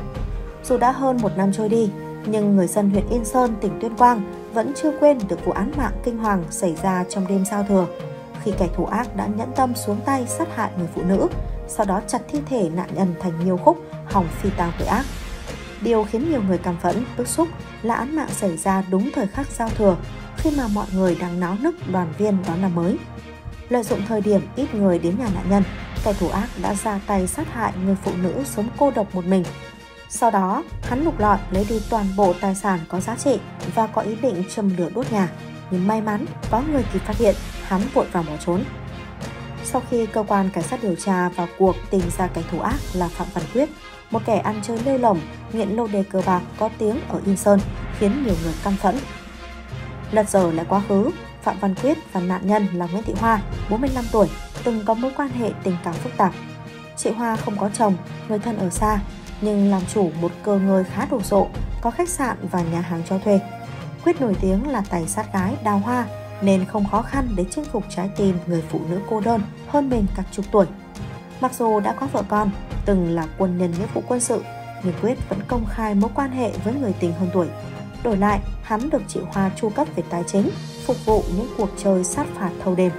[SPEAKER 4] Dù đã hơn một năm trôi đi, nhưng người dân huyện Yên Sơn, tỉnh Tuyên Quang vẫn chưa quên được vụ án mạng kinh hoàng xảy ra trong đêm giao thừa, khi kẻ thù ác đã nhẫn tâm xuống tay sát hại người phụ nữ, sau đó chặt thi thể nạn nhân thành nhiều khúc, hòng phi tang tội ác. Điều khiến nhiều người căm phẫn, bức xúc là án mạng xảy ra đúng thời khắc giao thừa, khi mà mọi người đang náo nức đoàn viên đón năm mới. Lợi dụng thời điểm ít người đến nhà nạn nhân, kẻ thù ác đã ra tay sát hại người phụ nữ sống cô độc một mình. Sau đó, hắn lục lọi lấy đi toàn bộ tài sản có giá trị và có ý định châm lửa đốt nhà. Nhưng may mắn có người kịp phát hiện, hắn vội vàng bỏ trốn. Sau khi cơ quan cảnh sát điều tra vào cuộc tìm ra kẻ thù ác là Phạm Văn Quyết, một kẻ ăn chơi lêu lỏng, nghiện lô đề cờ bạc có tiếng ở Yên Sơn, khiến nhiều người căm phẫn. Lật dở lại quá khứ, Phạm Văn Quyết và nạn nhân là Nguyễn Thị Hoa, bốn mươi lăm tuổi, từng có mối quan hệ tình cảm phức tạp. Chị Hoa không có chồng, người thân ở xa, nhưng làm chủ một cơ ngơi khá đồ sộ, có khách sạn và nhà hàng cho thuê. Quyết nổi tiếng là tay sát gái đào hoa, nên không khó khăn để chinh phục trái tim người phụ nữ cô đơn hơn mình cả chục tuổi. Mặc dù đã có vợ con, từng là quân nhân nghĩa vụ quân sự, nhưng Quyết vẫn công khai mối quan hệ với người tình hơn tuổi. Đổi lại, hắn được chị Hoa chu cấp về tài chính, phục vụ những cuộc chơi sát phạt thâu đêm.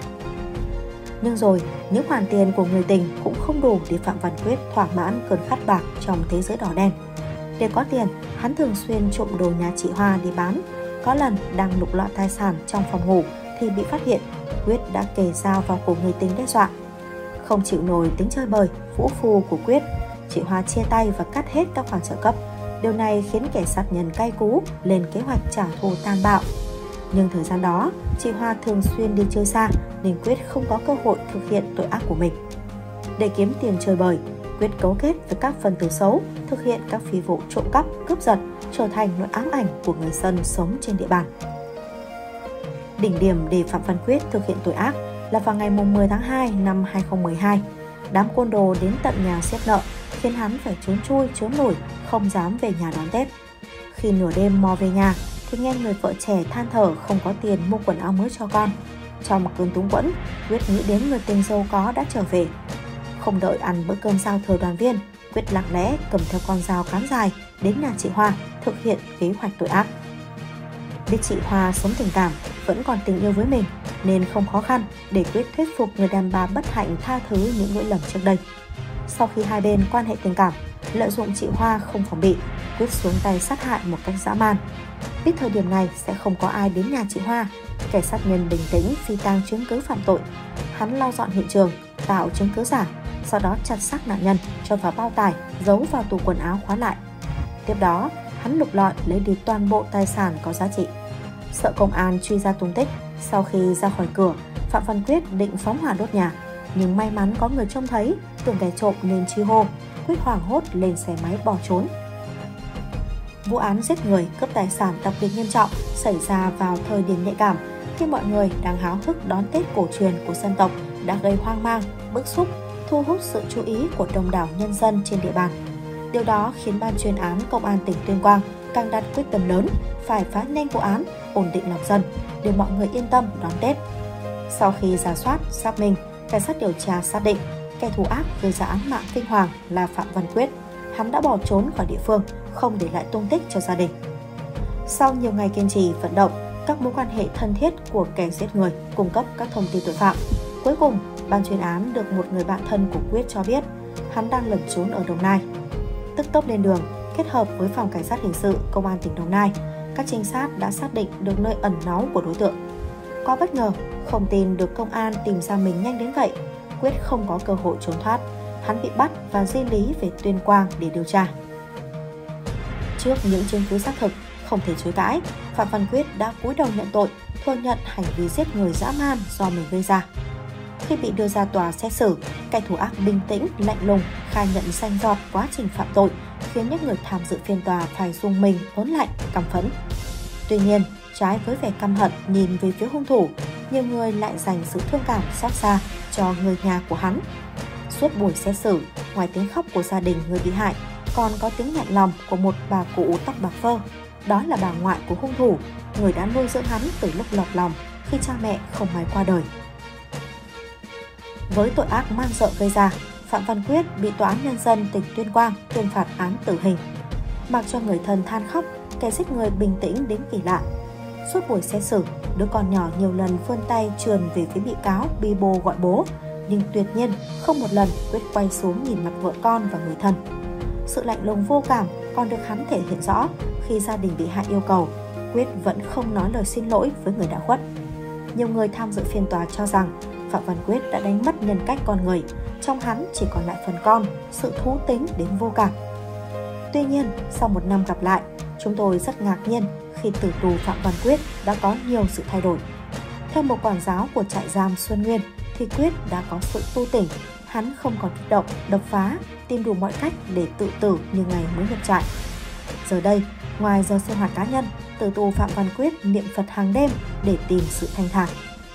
[SPEAKER 4] Nhưng rồi, những khoản tiền của người tình cũng không đủ để Phạm Văn Quyết thỏa mãn cơn khát bạc trong thế giới đỏ đen. Để có tiền, hắn thường xuyên trộm đồ nhà chị Hoa đi bán. Có lần đang lục lọi tài sản trong phòng ngủ thì bị phát hiện, Quyết đã kề dao vào cổ người tình đe dọa. Không chịu nổi tính chơi bời, vũ phu của Quyết, chị Hoa chia tay và cắt hết các khoản trợ cấp. Điều này khiến kẻ sát nhân cay cú lên kế hoạch trả thù tàn bạo. Nhưng thời gian đó, chị Hoa thường xuyên đi chơi xa nên Quyết không có cơ hội thực hiện tội ác của mình. Để kiếm tiền chơi bời, Quyết cấu kết với các phần tử xấu thực hiện các phi vụ trộm cắp, cướp giật, trở thành nỗi ám ảnh của người dân sống trên địa bàn. Đỉnh điểm để Phạm Văn Quyết thực hiện tội ác là vào ngày mười tháng hai năm hai nghìn không trăm mười hai. Đám côn đồ đến tận nhà xiết nợ, khiến hắn phải trốn chui, trốn nổi, không dám về nhà đón Tết. Khi nửa đêm mò về nhà, thì nghe người vợ trẻ than thở không có tiền mua quần áo mới cho con. Trong một cơn túng quẫn, Quyết nghĩ đến người tình giàu có đã trở về. Không đợi ăn bữa cơm giao thừa đoàn viên, Quyết lặng lẽ cầm theo con dao cán dài đến nhà chị Hoa thực hiện kế hoạch tội ác. Biết chị Hoa sống tình cảm, vẫn còn tình yêu với mình nên không khó khăn để Quyết thuyết phục người đàn bà bất hạnh tha thứ những lỗi lầm trước đây. Sau khi hai bên quan hệ tình cảm, lợi dụng chị Hoa không phòng bị, Quyết xuống tay sát hại một cách dã man. Biết thời điểm này sẽ không có ai đến nhà chị Hoa, kẻ sát nhân bình tĩnh phi tang chứng cứ phạm tội. Hắn lau dọn hiện trường, tạo chứng cứ giả, sau đó chặt xác nạn nhân cho vào bao tải, giấu vào tủ quần áo khóa lại. Tiếp đó, hắn lục lọi lấy đi toàn bộ tài sản có giá trị. Sợ công an truy ra tung tích, sau khi ra khỏi cửa, Phạm Văn Quyết định phóng hỏa đốt nhà, nhưng may mắn có người trông thấy, tưởng kẻ trộm nên chi hô. Quyết hoảng hốt lên xe máy bỏ trốn. Vụ án giết người, cướp tài sản đặc biệt nghiêm trọng xảy ra vào thời điểm nhạy cảm khi mọi người đang háo hức đón Tết cổ truyền của dân tộc đã gây hoang mang, bức xúc, thu hút sự chú ý của đông đảo nhân dân trên địa bàn. Điều đó khiến ban chuyên án Công an tỉnh Tuyên Quang càng đặt quyết tâm lớn phải phá nhanh vụ án, ổn định lòng dân để mọi người yên tâm đón Tết. Sau khi rà soát, xác minh, cảnh sát điều tra xác định kẻ thù ác gây ra án mạng kinh hoàng là Phạm Văn Quyết. Hắn đã bỏ trốn khỏi địa phương, không để lại tung tích cho gia đình. Sau nhiều ngày kiên trì vận động, các mối quan hệ thân thiết của kẻ giết người cung cấp các thông tin tội phạm, cuối cùng ban chuyên án được một người bạn thân của Quyết cho biết hắn đang lẩn trốn ở Đồng Nai. Tức tốc lên đường, kết hợp với phòng cảnh sát hình sự Công an tỉnh Đồng Nai, các trinh sát đã xác định được nơi ẩn náu của đối tượng. Quá bất ngờ, không tin được công an tìm ra mình nhanh đến vậy, Quyết không có cơ hội trốn thoát. Hắn bị bắt và di lý về Tuyên Quang để điều tra. Trước những chứng cứ xác thực không thể chối cãi, Phạm Văn Quyết đã cúi đầu nhận tội, thừa nhận hành vi giết người dã man do mình gây ra. Khi bị đưa ra tòa xét xử, kẻ thù ác bình tĩnh, lạnh lùng, khai nhận rành rọt quá trình phạm tội, khiến những người tham dự phiên tòa phải rùng mình, ớn lạnh, căm phẫn. Tuy nhiên, trái với vẻ căm hận nhìn về phía hung thủ, nhiều người lại dành sự thương cảm xót xa cho người nhà của hắn. Suốt buổi xét xử, ngoài tiếng khóc của gia đình người bị hại, còn có tiếng nghẹn lòng của một bà cụ tóc bạc phơ. Đó là bà ngoại của hung thủ, người đã nuôi dưỡng hắn từ lúc lọt lòng khi cha mẹ không may qua đời. Với tội ác man rợ gây ra, Phạm Văn Quyết bị Tòa án Nhân dân tỉnh Tuyên Quang tuyên phạt án tử hình. Mặc cho người thân than khóc, kẻ giết người bình tĩnh đến kỳ lạ. Suốt buổi xét xử, đứa con nhỏ nhiều lần vươn tay trườn về phía bị cáo bi bô gọi bố, nhưng tuyệt nhiên không một lần Quyết quay xuống nhìn mặt vợ con và người thân. Sự lạnh lùng vô cảm còn được hắn thể hiện rõ khi gia đình bị hại yêu cầu, Quyết vẫn không nói lời xin lỗi với người đã khuất. Nhiều người tham dự phiên tòa cho rằng Phạm Văn Quyết đã đánh mất nhân cách con người, trong hắn chỉ còn lại phần con, sự thú tính đến vô cảm. Tuy nhiên, sau một năm gặp lại, chúng tôi rất ngạc nhiên khi tử tù Phạm Văn Quyết đã có nhiều sự thay đổi. Theo một quản giáo của trại giam Xuân Nguyên, thì Quyết đã có sự tu tỉnh, hắn không còn kích động, đập phá, tìm đủ mọi cách để tự tử như ngày mới nhập trại. Giờ đây, ngoài giờ sinh hoạt cá nhân, tử tù Phạm Văn Quyết niệm Phật hàng đêm để tìm sự thanh thản.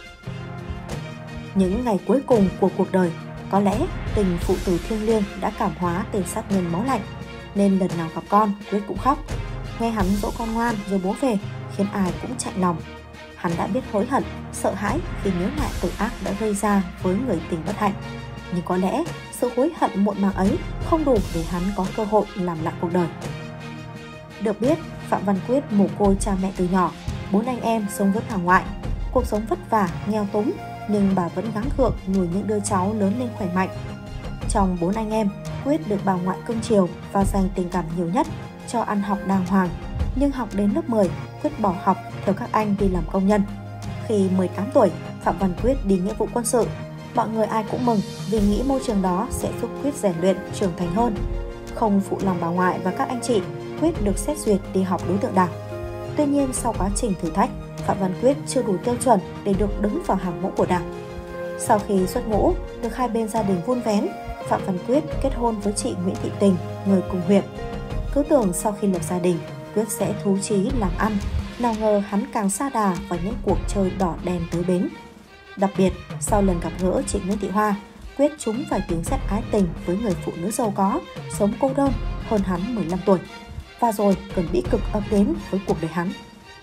[SPEAKER 4] Những ngày cuối cùng của cuộc đời, có lẽ tình phụ tử thiêng liêng đã cảm hóa tên sát nhân máu lạnh, nên lần nào gặp con, Quyết cũng khóc. Nghe hắn dỗ con ngoan rồi bố về, khiến ai cũng chạnh lòng. Hắn đã biết hối hận, sợ hãi vì nhớ lại tội ác đã gây ra với người tình bất hạnh. Nhưng có lẽ sự hối hận muộn màng ấy không đủ để hắn có cơ hội làm lại cuộc đời. Được biết, Phạm Văn Quyết mồ côi cha mẹ từ nhỏ, bốn anh em sống với bà ngoại. Cuộc sống vất vả, nghèo túng, nhưng bà vẫn gắng gượng nuôi những đứa cháu lớn lên khỏe mạnh. Trong bốn anh em, Quyết được bà ngoại cưng chiều và dành tình cảm nhiều nhất, cho ăn học đàng hoàng. Nhưng học đến lớp mười, Quyết bỏ học theo các anh đi làm công nhân. Khi mười tám tuổi, Phạm Văn Quyết đi nghĩa vụ quân sự. Mọi người ai cũng mừng vì nghĩ môi trường đó sẽ giúp Quyết rèn luyện, trưởng thành hơn. Không phụ lòng bà ngoại và các anh chị, Quyết được xét duyệt đi học đối tượng đảng. Tuy nhiên, sau quá trình thử thách, Phạm Văn Quyết chưa đủ tiêu chuẩn để được đứng vào hàng ngũ của đảng. Sau khi xuất ngũ, được hai bên gia đình vun vén, Phạm Văn Quyết kết hôn với chị Nguyễn Thị Tình, người cùng huyện. Cứ tưởng sau khi lập gia đình, Quyết sẽ thú chí làm ăn, nào ngờ hắn càng sa đà vào những cuộc chơi đỏ đèn tới bến. Đặc biệt, sau lần gặp gỡ chị Nguyễn Thị Hoa, Quyết trúng phải tiếng sét ái tình với người phụ nữ giàu có, sống cô đơn, hơn hắn mười lăm tuổi. Và rồi cơn bĩ cực ập đến với cuộc đời hắn.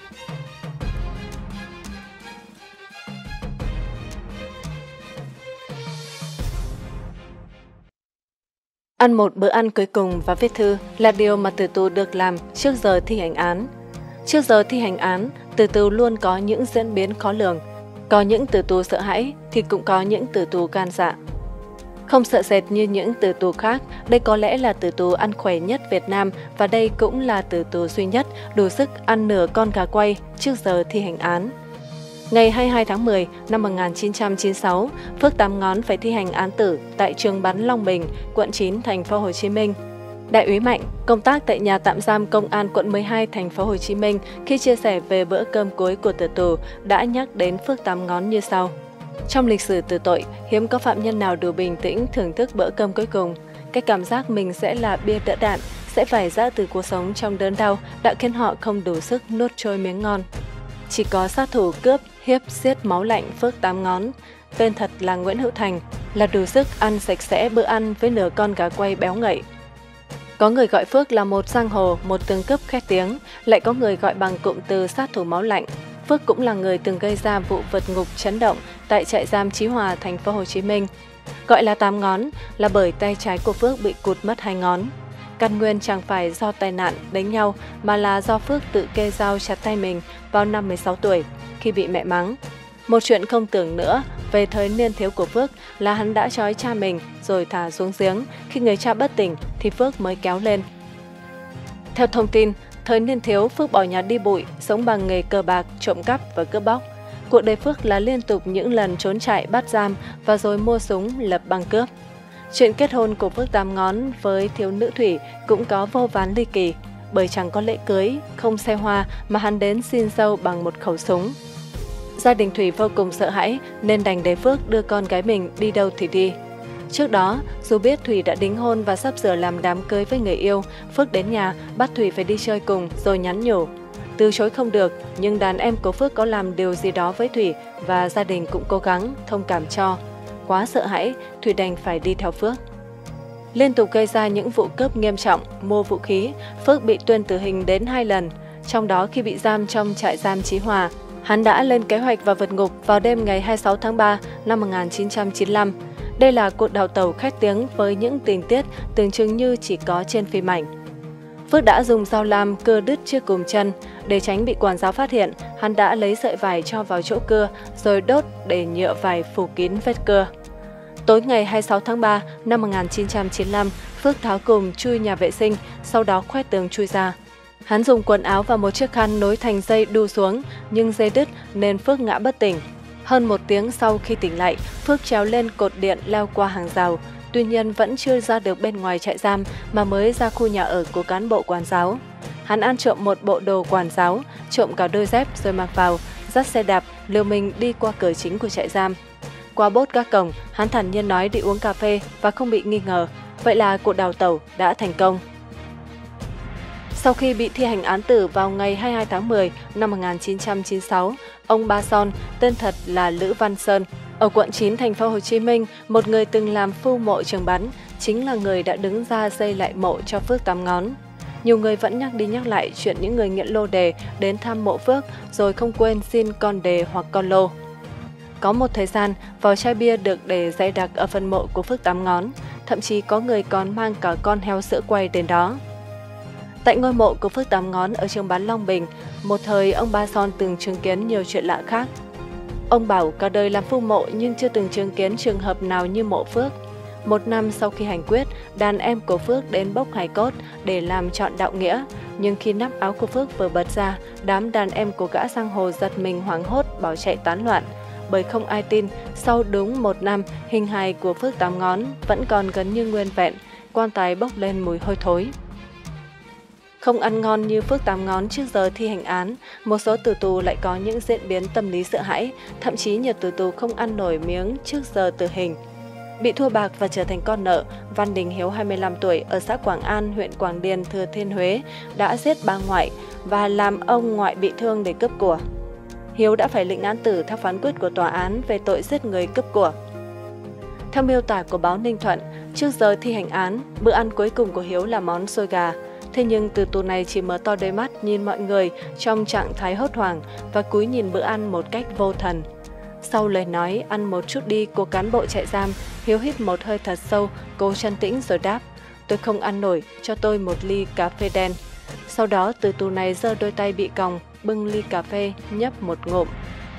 [SPEAKER 3] Ăn một bữa ăn cuối cùng và viết thư là điều mà tử tù được làm trước giờ thi hành án. Trước giờ thi hành án, tử tù luôn có những diễn biến khó lường. Có những tử tù sợ hãi thì cũng có những tử tù gan dạ. Không sợ sệt như những tử tù khác, đây có lẽ là tử tù ăn khỏe nhất Việt Nam và đây cũng là tử tù duy nhất đủ sức ăn nửa con gà quay trước giờ thi hành án. Ngày hai mươi hai tháng mười năm một nghìn chín trăm chín mươi sáu, Phước Tám Ngón phải thi hành án tử tại trường bắn Long Bình, quận chín, thành phố Hồ Chí Minh. Đại úy Mạnh, công tác tại nhà tạm giam công an quận mười hai, thành phố Hồ Chí Minh, khi chia sẻ về bữa cơm cuối của tử tù đã nhắc đến Phước Tám Ngón như sau: trong lịch sử tử tội, hiếm có phạm nhân nào đủ bình tĩnh thưởng thức bữa cơm cuối cùng. Cái cảm giác mình sẽ là bia đỡ đạn, sẽ phải giã từ cuộc sống trong đớn đau đã khiến họ không đủ sức nuốt trôi miếng ngon. Chỉ có sát thủ cướp, hiếp, giết máu lạnh Phước Tám Ngón, tên thật là Nguyễn Hữu Thành, là đủ sức ăn sạch sẽ bữa ăn với nửa con gà quay béo ngậy. Có người gọi Phước là một giang hồ, một tướng cướp khét tiếng, lại có người gọi bằng cụm từ sát thủ máu lạnh. Phước cũng là người từng gây ra vụ vượt ngục chấn động tại trại giam Chí Hòa, thành phố Hồ Chí Minh. Gọi là Tám Ngón là bởi tay trái của Phước bị cụt mất hai ngón. Căn nguyên chẳng phải do tai nạn đánh nhau mà là do Phước tự kê dao chặt tay mình vào năm mười sáu tuổi khi bị mẹ mắng. Một chuyện không tưởng nữa về thời niên thiếu của Phước là hắn đã trói cha mình rồi thả xuống giếng, khi người cha bất tỉnh thì Phước mới kéo lên. Theo thông tin, thời niên thiếu Phước bỏ nhà đi bụi, sống bằng nghề cờ bạc, trộm cắp và cướp bóc. Cuộc đời Phước là liên tục những lần trốn chạy bắt giam và rồi mua súng lập băng cướp. Chuyện kết hôn của Phước Tám Ngón với thiếu nữ Thủy cũng có vô vàn ly kỳ, bởi chẳng có lễ cưới, không xe hoa mà hắn đến xin dâu bằng một khẩu súng. Gia đình Thủy vô cùng sợ hãi nên đành để Phước đưa con gái mình đi đâu thì đi. Trước đó, dù biết Thủy đã đính hôn và sắp sửa làm đám cưới với người yêu, Phước đến nhà bắt Thủy phải đi chơi cùng rồi nhắn nhủ. Từ chối không được, nhưng đàn em của Phước có làm điều gì đó với Thủy và gia đình cũng cố gắng thông cảm cho. Quá sợ hãi, Thủy đành phải đi theo Phước. Liên tục gây ra những vụ cướp nghiêm trọng, mua vũ khí, Phước bị tuyên tử hình đến hai lần. Trong đó khi bị giam trong trại giam Chí Hòa, hắn đã lên kế hoạch và vượt ngục vào đêm ngày hai mươi sáu tháng ba năm một nghìn chín trăm chín mươi lăm. Đây là cuộc đào tẩu khét tiếng với những tình tiết tưởng chừng như chỉ có trên phim ảnh. Phước đã dùng dao lam cưa đứt chiếc cùm chân. Để tránh bị quản giáo phát hiện, hắn đã lấy sợi vải cho vào chỗ cưa rồi đốt để nhựa vải phủ kín vết cưa. Tối ngày hai mươi sáu tháng ba năm một nghìn chín trăm chín mươi lăm, Phước tháo cùm chui nhà vệ sinh, sau đó khoét tường chui ra. Hắn dùng quần áo và một chiếc khăn nối thành dây đu xuống, nhưng dây đứt nên Phước ngã bất tỉnh. Hơn một tiếng sau khi tỉnh lại, Phước trèo lên cột điện leo qua hàng rào. Tuy nhiên vẫn chưa ra được bên ngoài trại giam mà mới ra khu nhà ở của cán bộ quản giáo. Hắn ăn trộm một bộ đồ quản giáo, trộm cả đôi dép rồi mặc vào, dắt xe đạp, liều mình đi qua cửa chính của trại giam. Qua bốt các cổng, hắn thản nhiên nói đi uống cà phê và không bị nghi ngờ. Vậy là cuộc đào tẩu đã thành công. Sau khi bị thi hành án tử vào ngày hai mươi hai tháng mười năm một nghìn chín trăm chín mươi sáu, ông Ba Son, tên thật là Lữ Văn Sơn, ở quận chín thành phố Hồ Chí Minh, một người từng làm phu mộ trường bắn, chính là người đã đứng ra xây lại mộ cho Phước Tám Ngón. Nhiều người vẫn nhắc đi nhắc lại chuyện những người nghiện lô đề đến thăm mộ Phước rồi không quên xin con đề hoặc con lô. Có một thời gian, vỏ chai bia được để dày đặc ở phần mộ của Phước Tám Ngón, thậm chí có người còn mang cả con heo sữa quay đến đó. Tại ngôi mộ của Phước Tám Ngón ở trường bán Long Bình, một thời ông Ba Son từng chứng kiến nhiều chuyện lạ khác. Ông bảo cả đời làm phu mộ nhưng chưa từng chứng kiến trường hợp nào như mộ Phước. Một năm sau khi hành quyết, đàn em của Phước đến bốc hài cốt để làm trọn đạo nghĩa. Nhưng khi nắp áo của Phước vừa bật ra, đám đàn em của gã giang hồ giật mình hoảng hốt bỏ chạy tán loạn. bởi không ai tin sau đúng một năm hình hài của Phước Tám Ngón vẫn còn gần như nguyên vẹn, quan tài bốc lên mùi hôi thối. Không ăn ngon như Phước Tám Ngón trước giờ thi hành án, một số tử tù lại có những diễn biến tâm lý sợ hãi, thậm chí nhiều tử tù không ăn nổi miếng trước giờ tử hình. Bị thua bạc và trở thành con nợ, Văn Đình Hiếu hai mươi lăm tuổi ở xã Quảng An, huyện Quảng Điền, Thừa Thiên Huế đã giết bà ngoại và làm ông ngoại bị thương để cướp của. Hiếu đã phải lĩnh án tử theo phán quyết của tòa án về tội giết người cướp của. Theo miêu tả của báo Ninh Thuận, trước giờ thi hành án, bữa ăn cuối cùng của Hiếu là món xôi gà. Thế nhưng tử tù này chỉ mở to đôi mắt nhìn mọi người trong trạng thái hốt hoảng và cúi nhìn bữa ăn một cách vô thần. Sau lời nói ăn một chút đi của cán bộ trại giam, Hiếu hít một hơi thật sâu, cố trấn tĩnh rồi đáp: "Tôi không ăn nổi, cho tôi một ly cà phê đen." Sau đó tử tù này giơ đôi tay bị còng, bưng ly cà phê, nhấp một ngụm.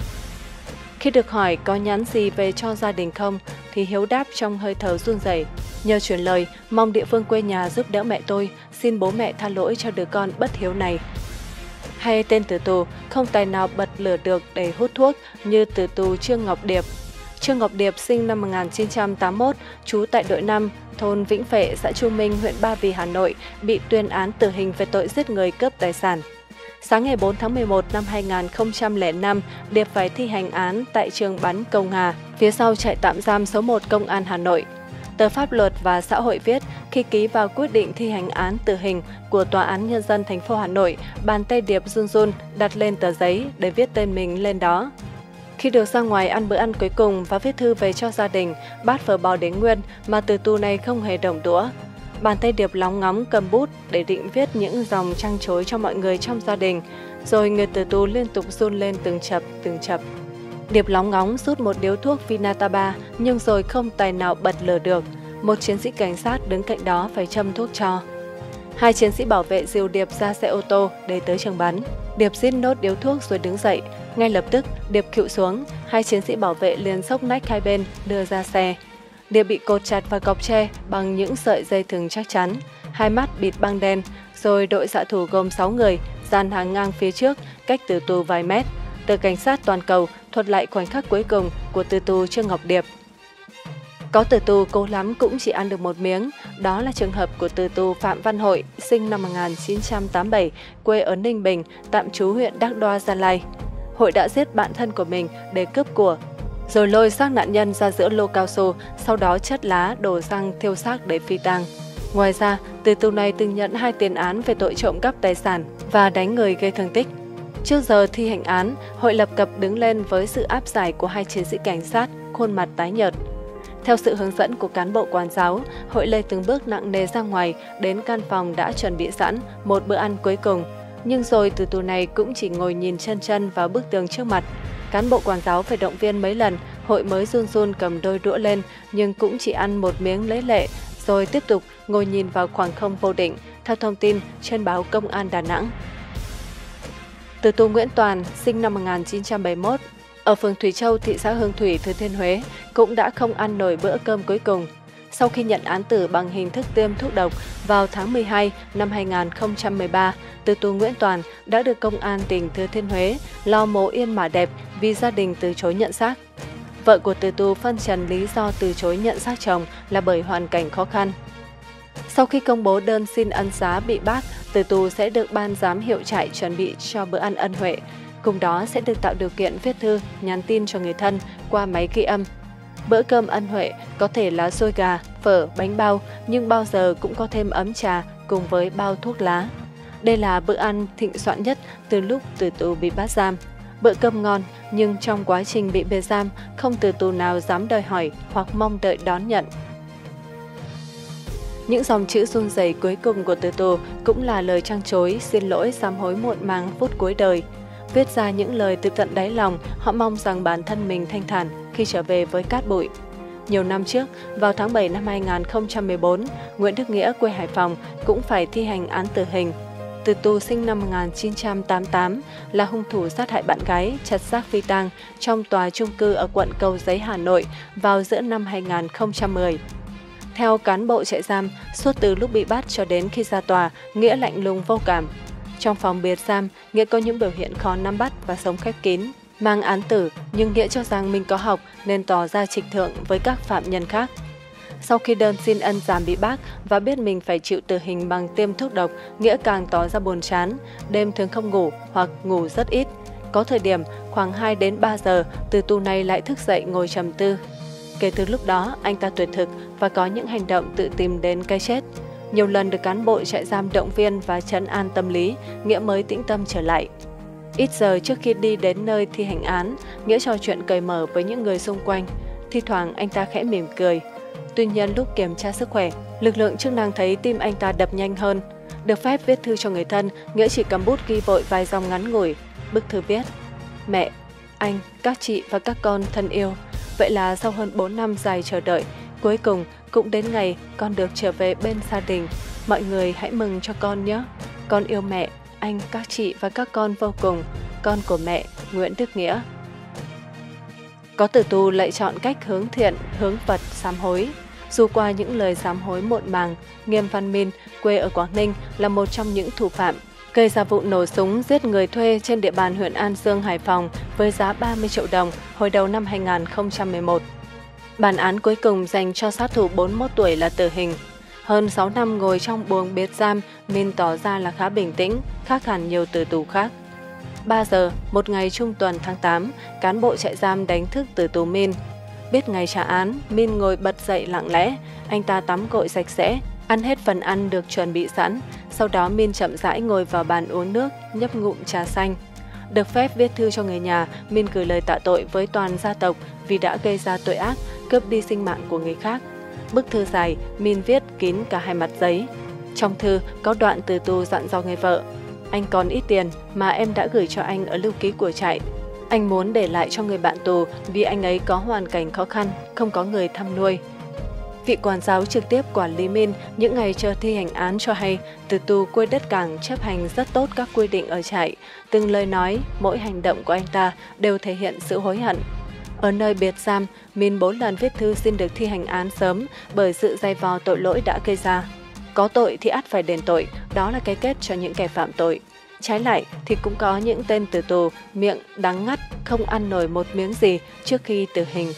[SPEAKER 3] Khi được hỏi có nhắn gì về cho gia đình không, thì Hiếu đáp trong hơi thở run rẩy: "Nhờ truyền lời, mong địa phương quê nhà giúp đỡ mẹ tôi, xin bố mẹ tha lỗi cho đứa con bất hiếu này." Hay tên tử tù không tài nào bật lửa được để hút thuốc như tử tù Trương Ngọc Điệp. Trương Ngọc Điệp sinh năm một nghìn chín trăm tám mươi mốt, trú tại đội năm, thôn Vĩnh Phệ, xã Chu Minh, huyện Ba Vì, Hà Nội, bị tuyên án tử hình về tội giết người cướp tài sản. Sáng ngày bốn tháng mười một năm hai nghìn không trăm lẻ năm, Điệp phải thi hành án tại trường bắn Công Hà, phía sau trại tạm giam số một Công an Hà Nội. Tờ Pháp Luật và Xã hội viết, khi ký vào quyết định thi hành án tử hình của Tòa án Nhân dân thành phố Hà Nội, bàn tay Điệp run run đặt lên tờ giấy để viết tên mình lên đó. Khi được ra ngoài ăn bữa ăn cuối cùng và viết thư về cho gia đình, bát phở bò đến nguyên mà tử tù này không hề động đũa. Bàn tay Điệp lóng ngóng cầm bút để định viết những dòng trăng trối cho mọi người trong gia đình, rồi người tử tù liên tục run lên từng chập từng chập. Điệp lóng ngóng rút một điếu thuốc Vinataba nhưng rồi không tài nào bật lửa được. Một chiến sĩ cảnh sát đứng cạnh đó phải châm thuốc cho. Hai chiến sĩ bảo vệ dìu Điệp ra xe ô tô để tới trường bắn. Điệp rít nốt điếu thuốc rồi đứng dậy. Ngay lập tức Điệp khuỵu xuống, hai chiến sĩ bảo vệ liền xốc nách hai bên đưa ra xe. Điệp bị cột chặt vào cọc tre bằng những sợi dây thừng chắc chắn, hai mắt bịt băng đen, rồi đội xạ thủ gồm sáu người dàn hàng ngang phía trước, cách tử tù vài mét. Tờ Cảnh sát toàn cầu thuật lại khoảnh khắc cuối cùng của tử tù Trương Ngọc Điệp. Có tử tù cố lắm cũng chỉ ăn được một miếng, đó là trường hợp của tử tù Phạm Văn Hội, sinh năm một nghìn chín trăm tám mươi bảy, quê ở Ninh Bình, tạm trú huyện Đắc Đoa, Gia Lai. Hội đã giết bạn thân của mình để cướp của, rồi lôi xác nạn nhân ra giữa lô cao su, sau đó chất lá, đổ xăng thiêu xác để phi tang. Ngoài ra, tử tù này từng nhận hai tiền án về tội trộm cắp tài sản và đánh người gây thương tích. Trước giờ thi hành án, Hội lập cập đứng lên với sự áp giải của hai chiến sĩ cảnh sát, khuôn mặt tái nhợt. Theo sự hướng dẫn của cán bộ quản giáo, Hội lê từng bước nặng nề ra ngoài đến căn phòng đã chuẩn bị sẵn một bữa ăn cuối cùng. Nhưng rồi tử tù này cũng chỉ ngồi nhìn chân chân vào bức tường trước mặt. Cán bộ quản giáo phải động viên mấy lần, Hội mới run run cầm đôi đũa lên nhưng cũng chỉ ăn một miếng lấy lệ, rồi tiếp tục ngồi nhìn vào khoảng không vô định, theo thông tin trên báo Công an Đà Nẵng. Tử tù Nguyễn Toàn, sinh năm một nghìn chín trăm bảy mươi mốt, ở phường Thủy Châu, thị xã Hương Thủy, Thừa Thiên Huế, cũng đã không ăn nổi bữa cơm cuối cùng. Sau khi nhận án tử bằng hình thức tiêm thuốc độc vào tháng mười hai năm hai nghìn không trăm mười ba, tử tù Nguyễn Toàn đã được Công an tỉnh Thừa Thiên Huế lo mồ yên mả đẹp vì gia đình từ chối nhận xác. Vợ của tử tù phân trần lý do từ chối nhận xác chồng là bởi hoàn cảnh khó khăn. Sau khi công bố đơn xin ân xá bị bác, tử tù sẽ được ban giám hiệu trại chuẩn bị cho bữa ăn ân huệ. Cùng đó sẽ được tạo điều kiện viết thư, nhắn tin cho người thân qua máy ghi âm. Bữa cơm ân huệ có thể là xôi gà, phở, bánh bao, nhưng bao giờ cũng có thêm ấm trà cùng với bao thuốc lá. Đây là bữa ăn thịnh soạn nhất từ lúc tử tù bị bắt giam. Bữa cơm ngon, nhưng trong quá trình bị biệt giam, không tử tù nào dám đòi hỏi hoặc mong đợi đón nhận. Những dòng chữ run rẩy cuối cùng của tử tù cũng là lời trăng trối, xin lỗi, sám hối muộn màng phút cuối đời. Viết ra những lời từ tận đáy lòng, họ mong rằng bản thân mình thanh thản khi trở về với cát bụi. Nhiều năm trước, vào tháng bảy năm hai nghìn không trăm mười bốn, Nguyễn Đức Nghĩa, quê Hải Phòng, cũng phải thi hành án tử hình. Tử tù sinh năm một nghìn chín trăm tám mươi tám, là hung thủ sát hại bạn gái, chặt xác phi tang trong tòa chung cư ở quận Cầu Giấy, Hà Nội vào giữa năm hai nghìn không trăm mười. Theo cán bộ trại giam, suốt từ lúc bị bắt cho đến khi ra tòa, Nghĩa lạnh lùng vô cảm. Trong phòng biệt giam, Nghĩa có những biểu hiện khó nắm bắt và sống khép kín. mang án tử, nhưng Nghĩa cho rằng mình có học nên tỏ ra trịch thượng với các phạm nhân khác. Sau khi đơn xin ân giảm bị bác và biết mình phải chịu tử hình bằng tiêm thuốc độc, Nghĩa càng tỏ ra buồn chán, đêm thường không ngủ hoặc ngủ rất ít. Có thời điểm khoảng hai đến ba giờ, tử tù này lại thức dậy ngồi trầm tư. Kể từ lúc đó, anh ta tuyệt thực và có những hành động tự tìm đến cái chết. Nhiều lần được cán bộ trại giam động viên và trấn an tâm lý, Nghĩa mới tĩnh tâm trở lại. Ít giờ trước khi đi đến nơi thi hành án, Nghĩa trò chuyện cởi mở với những người xung quanh. Thi thoảng anh ta khẽ mỉm cười. Tuy nhiên lúc kiểm tra sức khỏe, lực lượng chức năng thấy tim anh ta đập nhanh hơn. Được phép viết thư cho người thân, Nghĩa chỉ cầm bút ghi vội vài dòng ngắn ngủi. Bức thư viết: Mẹ, anh, các chị và các con thân yêu. Vậy là sau hơn bốn năm dài chờ đợi, cuối cùng cũng đến ngày con được trở về bên gia đình. Mọi người hãy mừng cho con nhé. Con yêu mẹ, anh, các chị và các con vô cùng. Con của mẹ, Nguyễn Đức Nghĩa. Có tử tù lại chọn cách hướng thiện, hướng Phật, sám hối. Dù qua những lời sám hối muộn màng, Nghiêm Văn Min, quê ở Quảng Ninh, là một trong những thủ phạm gây ra vụ nổ súng giết người thuê trên địa bàn huyện An Dương, Hải Phòng với giá ba mươi triệu đồng hồi đầu năm hai nghìn không trăm mười một. Bản án cuối cùng dành cho sát thủ bốn mươi mốt tuổi là tử hình. Hơn sáu năm ngồi trong buồng biệt giam, Min tỏ ra là khá bình tĩnh, khác hẳn nhiều tử tù khác. ba giờ, một ngày trung tuần tháng tám, cán bộ trại giam đánh thức tử tù Min. Biết ngày trả án, Min ngồi bật dậy lặng lẽ. Anh ta tắm gội sạch sẽ, ăn hết phần ăn được chuẩn bị sẵn. Sau đó Min chậm rãi ngồi vào bàn uống nước, nhấp ngụm trà xanh. Được phép viết thư cho người nhà, Min gửi lời tạ tội với toàn gia tộc vì đã gây ra tội ác, cướp đi sinh mạng của người khác. Bức thư dài, Min viết kín cả hai mặt giấy. Trong thư có đoạn từ tù dặn dò người vợ: Anh còn ít tiền mà em đã gửi cho anh ở lưu ký của trại. Anh muốn để lại cho người bạn tù vì anh ấy có hoàn cảnh khó khăn, không có người thăm nuôi. Vị quản giáo trực tiếp quản lý Min những ngày chờ thi hành án cho hay, tử tù quê đất Cảng chấp hành rất tốt các quy định ở trại. Từng lời nói, mỗi hành động của anh ta đều thể hiện sự hối hận. Ở nơi biệt giam, Min bốn lần viết thư xin được thi hành án sớm bởi sự dày vò tội lỗi đã gây ra. Có tội thì ắt phải đền tội, đó là cái kết cho những kẻ phạm tội. Trái lại thì cũng có những tên tử tù miệng đắng ngắt, không ăn nổi một miếng gì trước khi tử hình.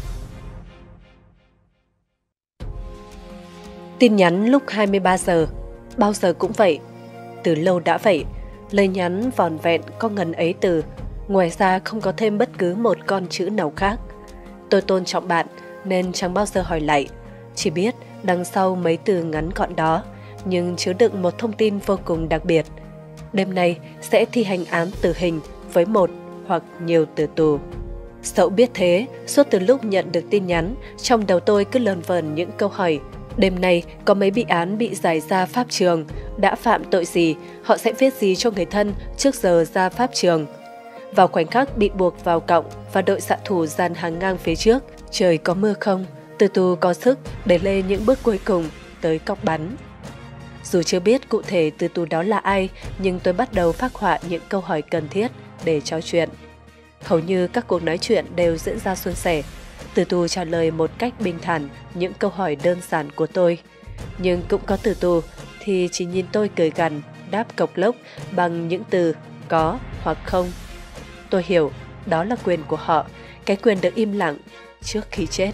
[SPEAKER 5] Tin nhắn lúc hai mươi ba giờ, bao giờ cũng vậy, từ lâu đã vậy. Lời nhắn vòn vẹn có ngần ấy từ, ngoài ra không có thêm bất cứ một con chữ nào khác. Tôi tôn trọng bạn nên chẳng bao giờ hỏi lại, chỉ biết đằng sau mấy từ ngắn gọn đó nhưng chứa đựng một thông tin vô cùng đặc biệt. Đêm nay sẽ thi hành án tử hình với một hoặc nhiều tử tù. Dẫu biết thế, suốt từ lúc nhận được tin nhắn, trong đầu tôi cứ lờn vờn những câu hỏi. Đêm nay có mấy bị án bị giải ra pháp trường, đã phạm tội gì, họ sẽ viết gì cho người thân trước giờ ra pháp trường. Vào khoảnh khắc bị buộc vào cọng và đội xạ thủ dàn hàng ngang phía trước, trời có mưa không, tử tù có sức để lê những bước cuối cùng tới cọc bắn. Dù chưa biết cụ thể tử tù đó là ai, nhưng tôi bắt đầu phác họa những câu hỏi cần thiết để trò chuyện. Hầu như các cuộc nói chuyện đều diễn ra suôn sẻ. Tử tù trả lời một cách bình thản những câu hỏi đơn giản của tôi. Nhưng cũng có tử tù thì chỉ nhìn tôi cười gằn, đáp cộc lốc bằng những từ có hoặc không. Tôi hiểu, đó là quyền của họ, cái quyền được im lặng trước khi chết.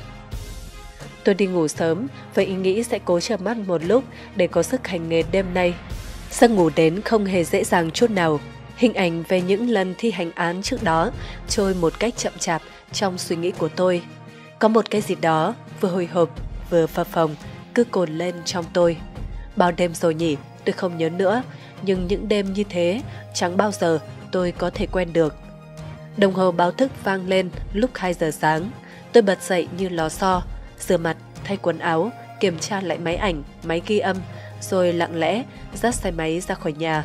[SPEAKER 5] Tôi đi ngủ sớm với ý nghĩ sẽ cố chợp mắt một lúc để có sức hành nghề đêm nay. Giấc ngủ đến không hề dễ dàng chút nào. Hình ảnh về những lần thi hành án trước đó trôi một cách chậm chạp trong suy nghĩ của tôi. Có một cái gì đó vừa hồi hộp vừa phập phồng cứ cồn lên trong tôi. Bao đêm rồi nhỉ, tôi không nhớ nữa, nhưng những đêm như thế chẳng bao giờ tôi có thể quen được. Đồng hồ báo thức vang lên lúc hai giờ sáng. Tôi bật dậy như lò xo, rửa mặt, thay quần áo, kiểm tra lại máy ảnh, máy ghi âm, rồi lặng lẽ dắt xe máy ra khỏi nhà.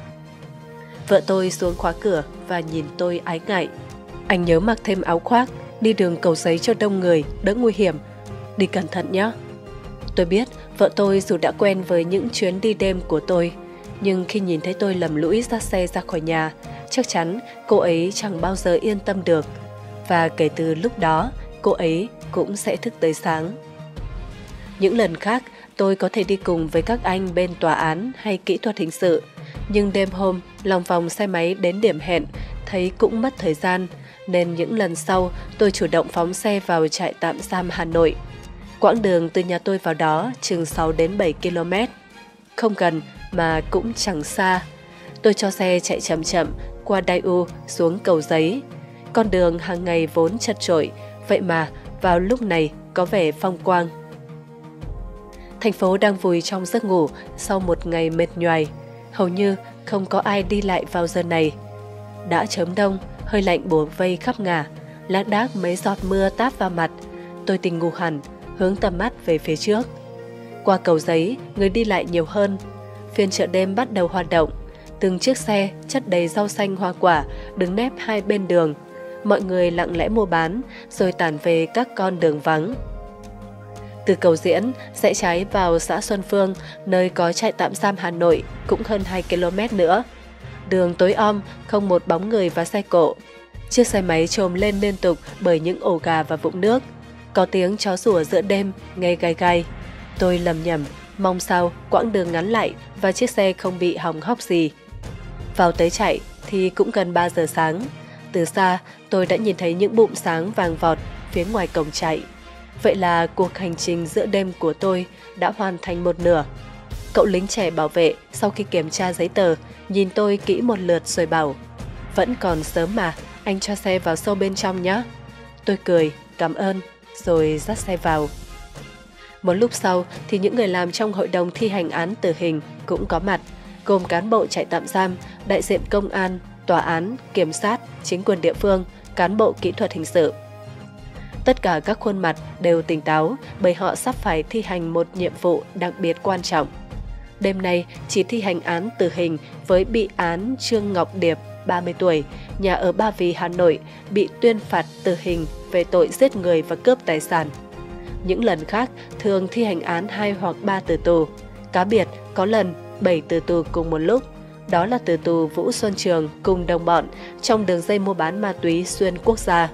[SPEAKER 5] Vợ tôi xuống khóa cửa và nhìn tôi ái ngại. Anh nhớ mặc thêm áo khoác, đi đường Cầu Giấy cho đông người, đỡ nguy hiểm. Đi cẩn thận nhé. Tôi biết vợ tôi dù đã quen với những chuyến đi đêm của tôi, nhưng khi nhìn thấy tôi lầm lũi dắt xe ra khỏi nhà, chắc chắn cô ấy chẳng bao giờ yên tâm được. Và kể từ lúc đó, cô ấy cũng sẽ thức tới sáng. Những lần khác, tôi có thể đi cùng với các anh bên tòa án hay kỹ thuật hình sự. Nhưng đêm hôm, lòng vòng xe máy đến điểm hẹn, thấy cũng mất thời gian, nên những lần sau tôi chủ động phóng xe vào trại tạm giam Hà Nội. Quãng đường từ nhà tôi vào đó chừng sáu đến bảy ki lô mét. Không gần mà cũng chẳng xa. Tôi cho xe chạy chậm chậm qua Đài U xuống Cầu Giấy. Con đường hàng ngày vốn chật chội, vậy mà vào lúc này có vẻ phong quang. Thành phố đang vùi trong giấc ngủ sau một ngày mệt nhoài. Hầu như không có ai đi lại vào giờ này. Đã chớm đông, hơi lạnh bủa vây khắp ngả, lác đác mấy giọt mưa táp vào mặt. Tôi tỉnh ngủ hẳn, hướng tầm mắt về phía trước. Qua Cầu Giấy, người đi lại nhiều hơn. Phiên chợ đêm bắt đầu hoạt động. Từng chiếc xe chất đầy rau xanh hoa quả đứng nép hai bên đường. Mọi người lặng lẽ mua bán rồi tản về các con đường vắng. Từ Cầu Diễn, rẽ trái vào xã Xuân Phương, nơi có trại tạm giam Hà Nội, cũng hơn hai ki lô mét nữa. Đường tối om, không một bóng người và xe cộ. Chiếc xe máy trồm lên liên tục bởi những ổ gà và vũng nước. Có tiếng chó sủa giữa đêm, nghe gai gai. Tôi lầm nhầm, mong sao quãng đường ngắn lại và chiếc xe không bị hỏng hóc gì. Vào tới trại thì cũng gần ba giờ sáng. Từ xa, tôi đã nhìn thấy những bụm sáng vàng vọt phía ngoài cổng trại. Vậy là cuộc hành trình giữa đêm của tôi đã hoàn thành một nửa. Cậu lính trẻ bảo vệ sau khi kiểm tra giấy tờ, nhìn tôi kỹ một lượt rồi bảo: "Vẫn còn sớm mà, anh cho xe vào sâu bên trong nhé." Tôi cười, cảm ơn, rồi dắt xe vào. Một lúc sau thì những người làm trong hội đồng thi hành án tử hình cũng có mặt, gồm cán bộ trại tạm giam, đại diện công an, tòa án, kiểm sát, chính quyền địa phương, cán bộ kỹ thuật hình sự. Tất cả các khuôn mặt đều tỉnh táo bởi họ sắp phải thi hành một nhiệm vụ đặc biệt quan trọng. Đêm nay chỉ thi hành án tử hình với bị án Trương Ngọc Điệp, ba mươi tuổi, nhà ở Ba Vì, Hà Nội, bị tuyên phạt tử hình về tội giết người và cướp tài sản. Những lần khác thường thi hành án hai hoặc ba tử tù, cá biệt có lần bảy tử tù cùng một lúc. Đó là tử tù Vũ Xuân Trường cùng đồng bọn trong đường dây mua bán ma túy xuyên quốc gia.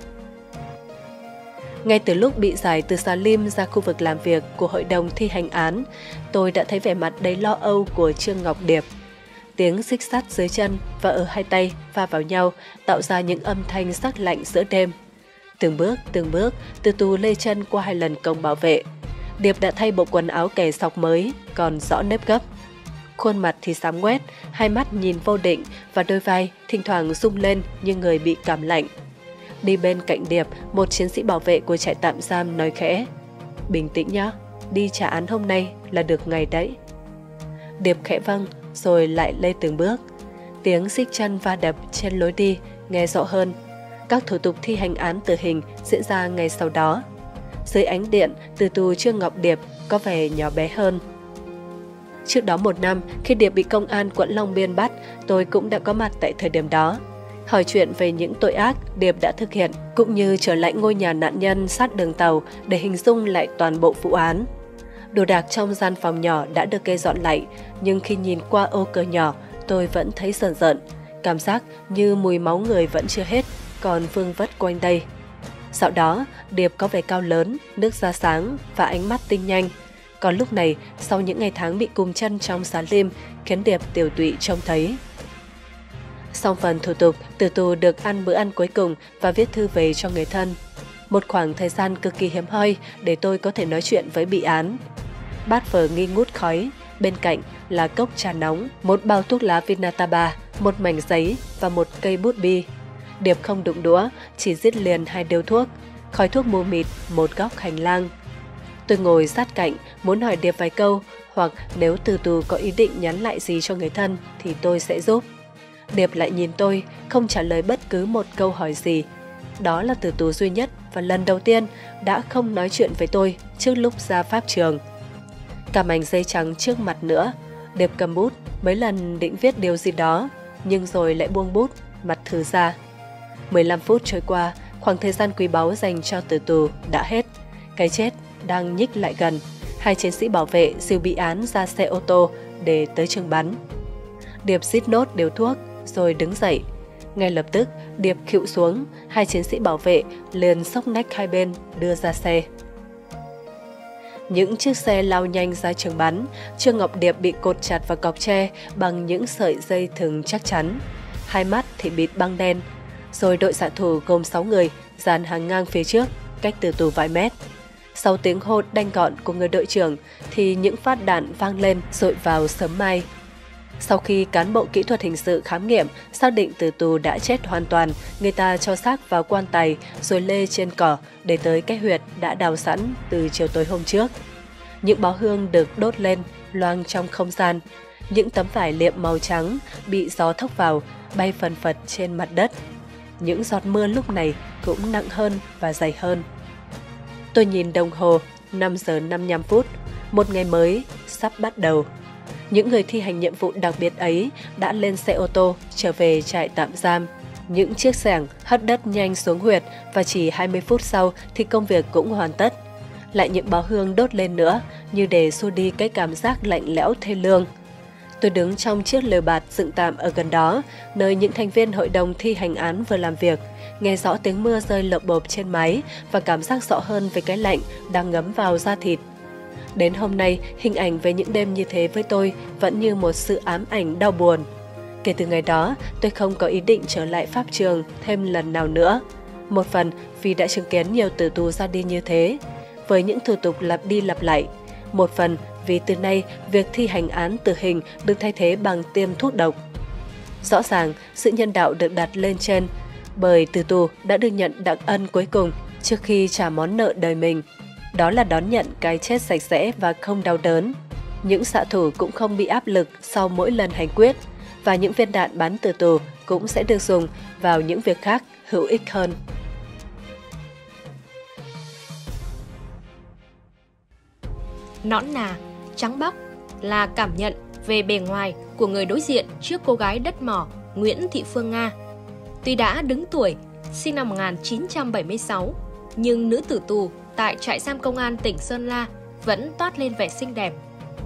[SPEAKER 5] Ngay từ lúc bị giải từ Xà Lim ra khu vực làm việc của hội đồng thi hành án, tôi đã thấy vẻ mặt đầy lo âu của Trương Ngọc Điệp. Tiếng xích sắt dưới chân và ở hai tay va vào nhau tạo ra những âm thanh sắc lạnh giữa đêm. Từng bước, từng bước, từ tù lê chân qua hai lần cổng bảo vệ. Điệp đã thay bộ quần áo kẻ sọc mới, còn rõ nếp gấp. Khuôn mặt thì xám ngoét, hai mắt nhìn vô định và đôi vai thỉnh thoảng rung lên như người bị cảm lạnh. Đi bên cạnh Điệp, một chiến sĩ bảo vệ của trại tạm giam nói khẽ: "Bình tĩnh nhá, đi trả án hôm nay là được ngày đấy." Điệp khẽ vâng, rồi lại lê từng bước. Tiếng xích chân va đập trên lối đi nghe rõ hơn. Các thủ tục thi hành án tử hình diễn ra ngay sau đó. Dưới ánh điện, từ tù Trương Ngọc Điệp có vẻ nhỏ bé hơn. Trước đó một năm, khi Điệp bị công an quận Long Biên bắt, tôi cũng đã có mặt tại thời điểm đó. Hỏi chuyện về những tội ác Điệp đã thực hiện, cũng như trở lại ngôi nhà nạn nhân sát đường tàu để hình dung lại toàn bộ vụ án. Đồ đạc trong gian phòng nhỏ đã được kê dọn lại, nhưng khi nhìn qua ô cửa nhỏ, tôi vẫn thấy rợn rợn. Cảm giác như mùi máu người vẫn chưa hết, còn vương vất quanh đây. Dạo đó, Điệp có vẻ cao lớn, nước da sáng và ánh mắt tinh nhanh. Còn lúc này, sau những ngày tháng bị cùm chân trong Xà Lim, khiến Điệp tiều tụy trông thấy. Xong phần thủ tục, tử tù được ăn bữa ăn cuối cùng và viết thư về cho người thân. Một khoảng thời gian cực kỳ hiếm hoi để tôi có thể nói chuyện với bị án. Bát phở nghi ngút khói, bên cạnh là cốc trà nóng, một bao thuốc lá Vinataba, một mảnh giấy và một cây bút bi. Điệp không đụng đũa, chỉ giết liền hai điếu thuốc, khói thuốc mù mịt một góc hành lang. Tôi ngồi sát cạnh, muốn hỏi Điệp vài câu, hoặc nếu từ tù có ý định nhắn lại gì cho người thân thì tôi sẽ giúp. Điệp lại nhìn tôi, không trả lời bất cứ một câu hỏi gì. Đó là tử tù duy nhất và lần đầu tiên đã không nói chuyện với tôi trước lúc ra pháp trường. Cả mảnh giấy trắng trước mặt nữa, Điệp cầm bút, mấy lần định viết điều gì đó, nhưng rồi lại buông bút, mặt thử ra. mười lăm phút trôi qua, khoảng thời gian quý báu dành cho tử tù đã hết. Cái chết đang nhích lại gần. Hai chiến sĩ bảo vệ dìu bị án ra xe ô tô để tới trường bắn. Điệp rít nốt điếu thuốc rồi đứng dậy. Ngay lập tức, Điệp khịu xuống, hai chiến sĩ bảo vệ liền xốc nách hai bên đưa ra xe. Những chiếc xe lao nhanh ra trường bắn, Trương Ngọc Điệp bị cột chặt vào cọc tre bằng những sợi dây thừng chắc chắn. Hai mắt thì bịt băng đen. Rồi đội xạ thủ gồm sáu người dàn hàng ngang phía trước, cách Tử Tù vài mét. Sau tiếng hô đanh gọn của người đội trưởng thì những phát đạn vang lên dội vào sớm mai. Sau khi cán bộ kỹ thuật hình sự khám nghiệm xác định Tử Tù đã chết hoàn toàn, người ta cho xác vào quan tài rồi lê trên cỏ để tới cái huyệt đã đào sẵn từ chiều tối hôm trước. Những bó hương được đốt lên, loang trong không gian. Những tấm vải liệm màu trắng bị gió thốc vào, bay phần phật trên mặt đất. Những giọt mưa lúc này cũng nặng hơn và dày hơn. Tôi nhìn đồng hồ, năm giờ năm mươi lăm phút, một ngày mới sắp bắt đầu. Những người thi hành nhiệm vụ đặc biệt ấy đã lên xe ô tô trở về trại tạm giam. Những chiếc xẻng hất đất nhanh xuống huyệt và chỉ hai mươi phút sau thì công việc cũng hoàn tất. Lại những bó hương đốt lên nữa như để xua đi cái cảm giác lạnh lẽo thê lương. Tôi đứng trong chiếc lều bạt dựng tạm ở gần đó, nơi những thành viên hội đồng thi hành án vừa làm việc, nghe rõ tiếng mưa rơi lộp bộp trên mái và cảm giác rõ hơn về cái lạnh đang ngấm vào da thịt. Đến hôm nay, hình ảnh về những đêm như thế với tôi vẫn như một sự ám ảnh đau buồn. Kể từ ngày đó, tôi không có ý định trở lại pháp trường thêm lần nào nữa. Một phần vì đã chứng kiến nhiều tử tù ra đi như thế, với những thủ tục lặp đi lặp lại. Một phần vì từ nay, việc thi hành án tử hình được thay thế bằng tiêm thuốc độc. Rõ ràng, sự nhân đạo được đặt lên trên, bởi tử tù đã được nhận đặc ân cuối cùng trước khi trả món nợ đời mình. Đó là đón nhận cái chết sạch sẽ và không đau đớn. Những xạ thủ cũng không bị áp lực sau mỗi lần hành quyết, và những viên đạn bắn tử tù cũng sẽ được dùng vào những việc khác hữu ích hơn.
[SPEAKER 6] Nõn nà, trắng bóc là cảm nhận về bề ngoài của người đối diện trước cô gái đất mỏ Nguyễn Thị Phương Nga. Tuy đã đứng tuổi, sinh năm một nghìn chín trăm bảy mươi sáu, nhưng nữ tử tù tại trại giam công an tỉnh Sơn La vẫn toát lên vẻ xinh đẹp.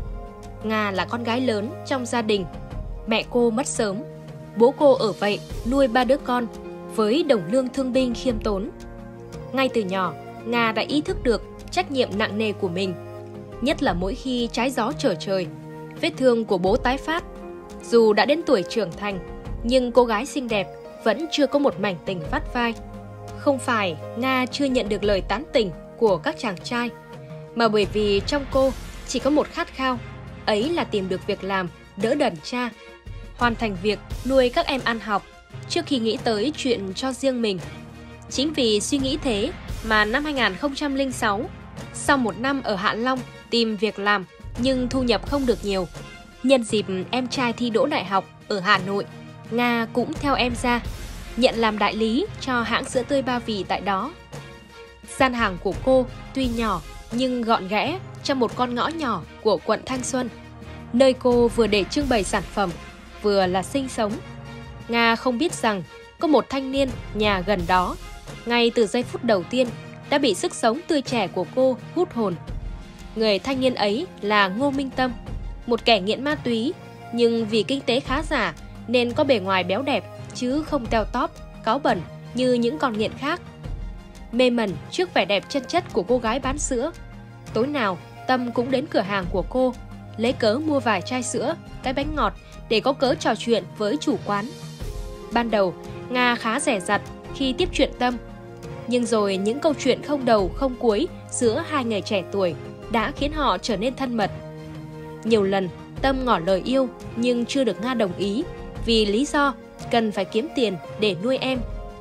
[SPEAKER 6] Nga là con gái lớn trong gia đình. Mẹ cô mất sớm, bố cô ở vậy nuôi ba đứa con với đồng lương thương binh khiêm tốn. Ngay từ nhỏ, Nga đã ý thức được trách nhiệm nặng nề của mình, nhất là mỗi khi trái gió trở trời, vết thương của bố tái phát. Dù đã đến tuổi trưởng thành, nhưng cô gái xinh đẹp vẫn chưa có một mảnh tình vắt vai. Không phải Nga chưa nhận được lời tán tỉnh của các chàng trai, mà bởi vì trong cô chỉ có một khát khao, ấy là tìm được việc làm, đỡ đần cha, hoàn thành việc nuôi các em ăn học trước khi nghĩ tới chuyện cho riêng mình. Chính vì suy nghĩ thế mà năm hai nghìn không trăm lẻ sáu, sau một năm ở Hạ Long tìm việc làm nhưng thu nhập không được nhiều, nhân dịp em trai thi đỗ đại học ở Hà Nội, Nga cũng theo em ra, nhận làm đại lý cho hãng sữa tươi Ba Vì tại đó. Gian hàng của cô tuy nhỏ nhưng gọn ghẽ trong một con ngõ nhỏ của quận Thanh Xuân, nơi cô vừa để trưng bày sản phẩm, vừa là sinh sống. Nga không biết rằng có một thanh niên nhà gần đó, ngay từ giây phút đầu tiên đã bị sức sống tươi trẻ của cô hút hồn. Người thanh niên ấy là Ngô Minh Tâm, một kẻ nghiện ma túy, nhưng vì kinh tế khá giả nên có bề ngoài béo đẹp chứ không teo tóp, cáu bẩn như những con nghiện khác. Mê mẩn trước vẻ đẹp chân chất của cô gái bán sữa, tối nào Tâm cũng đến cửa hàng của cô, lấy cớ mua vài chai sữa, cái bánh ngọt để có cớ trò chuyện với chủ quán. Ban đầu, Nga khá dè dặt khi tiếp chuyện Tâm, nhưng rồi những câu chuyện không đầu không cuối giữa hai người trẻ tuổi đã khiến họ trở nên thân mật. Nhiều lần Tâm ngỏ lời yêu nhưng chưa được Nga đồng ý vì lý do cần phải kiếm tiền để nuôi em.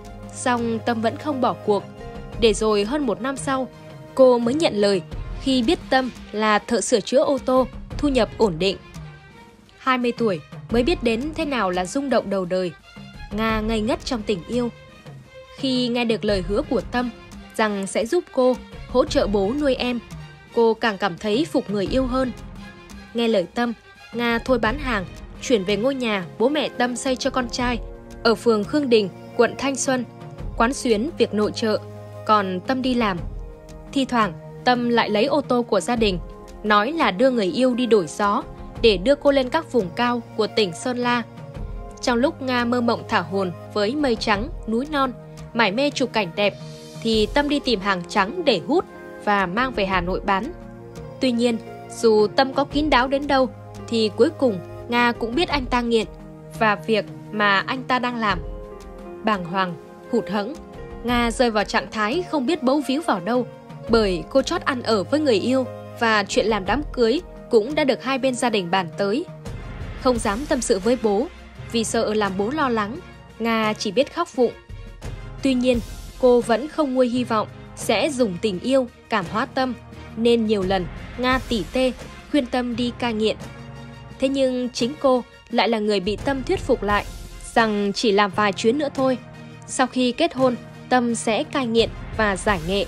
[SPEAKER 6] Song Tâm vẫn không bỏ cuộc, để rồi hơn một năm sau, cô mới nhận lời khi biết Tâm là thợ sửa chữa ô tô, thu nhập ổn định. hai mươi tuổi mới biết đến thế nào là rung động đầu đời. Nga ngây ngất trong tình yêu. Khi nghe được lời hứa của Tâm rằng sẽ giúp cô hỗ trợ bố nuôi em, cô càng cảm thấy phục người yêu hơn. Nghe lời Tâm, Nga thôi bán hàng, chuyển về ngôi nhà bố mẹ Tâm xây cho con trai ở phường Khương Đình, quận Thanh Xuân, quán xuyến việc nội trợ, còn Tâm đi làm. Thi thoảng, Tâm lại lấy ô tô của gia đình, nói là đưa người yêu đi đổi gió để đưa cô lên các vùng cao của tỉnh Sơn La. Trong lúc Nga mơ mộng thả hồn với mây trắng, núi non, mải mê chụp cảnh đẹp, thì Tâm đi tìm hàng trắng để hút và mang về Hà Nội bán. Tuy nhiên, dù Tâm có kín đáo đến đâu, thì cuối cùng Nga cũng biết anh ta nghiện và việc mà anh ta đang làm. Bàng hoàng, hụt hẫng. Nga rơi vào trạng thái không biết bấu víu vào đâu, bởi cô chót ăn ở với người yêu và chuyện làm đám cưới cũng đã được hai bên gia đình bàn tới. Không dám tâm sự với bố, vì sợ làm bố lo lắng, Nga chỉ biết khóc vụng. Tuy nhiên, cô vẫn không nguôi hy vọng sẽ dùng tình yêu cảm hóa Tâm, nên nhiều lần Nga tỉ tê khuyên Tâm đi cai nghiện. Thế nhưng chính cô lại là người bị Tâm thuyết phục lại rằng chỉ làm vài chuyến nữa thôi, sau khi kết hôn Tâm sẽ cai nghiện và giải nghệ.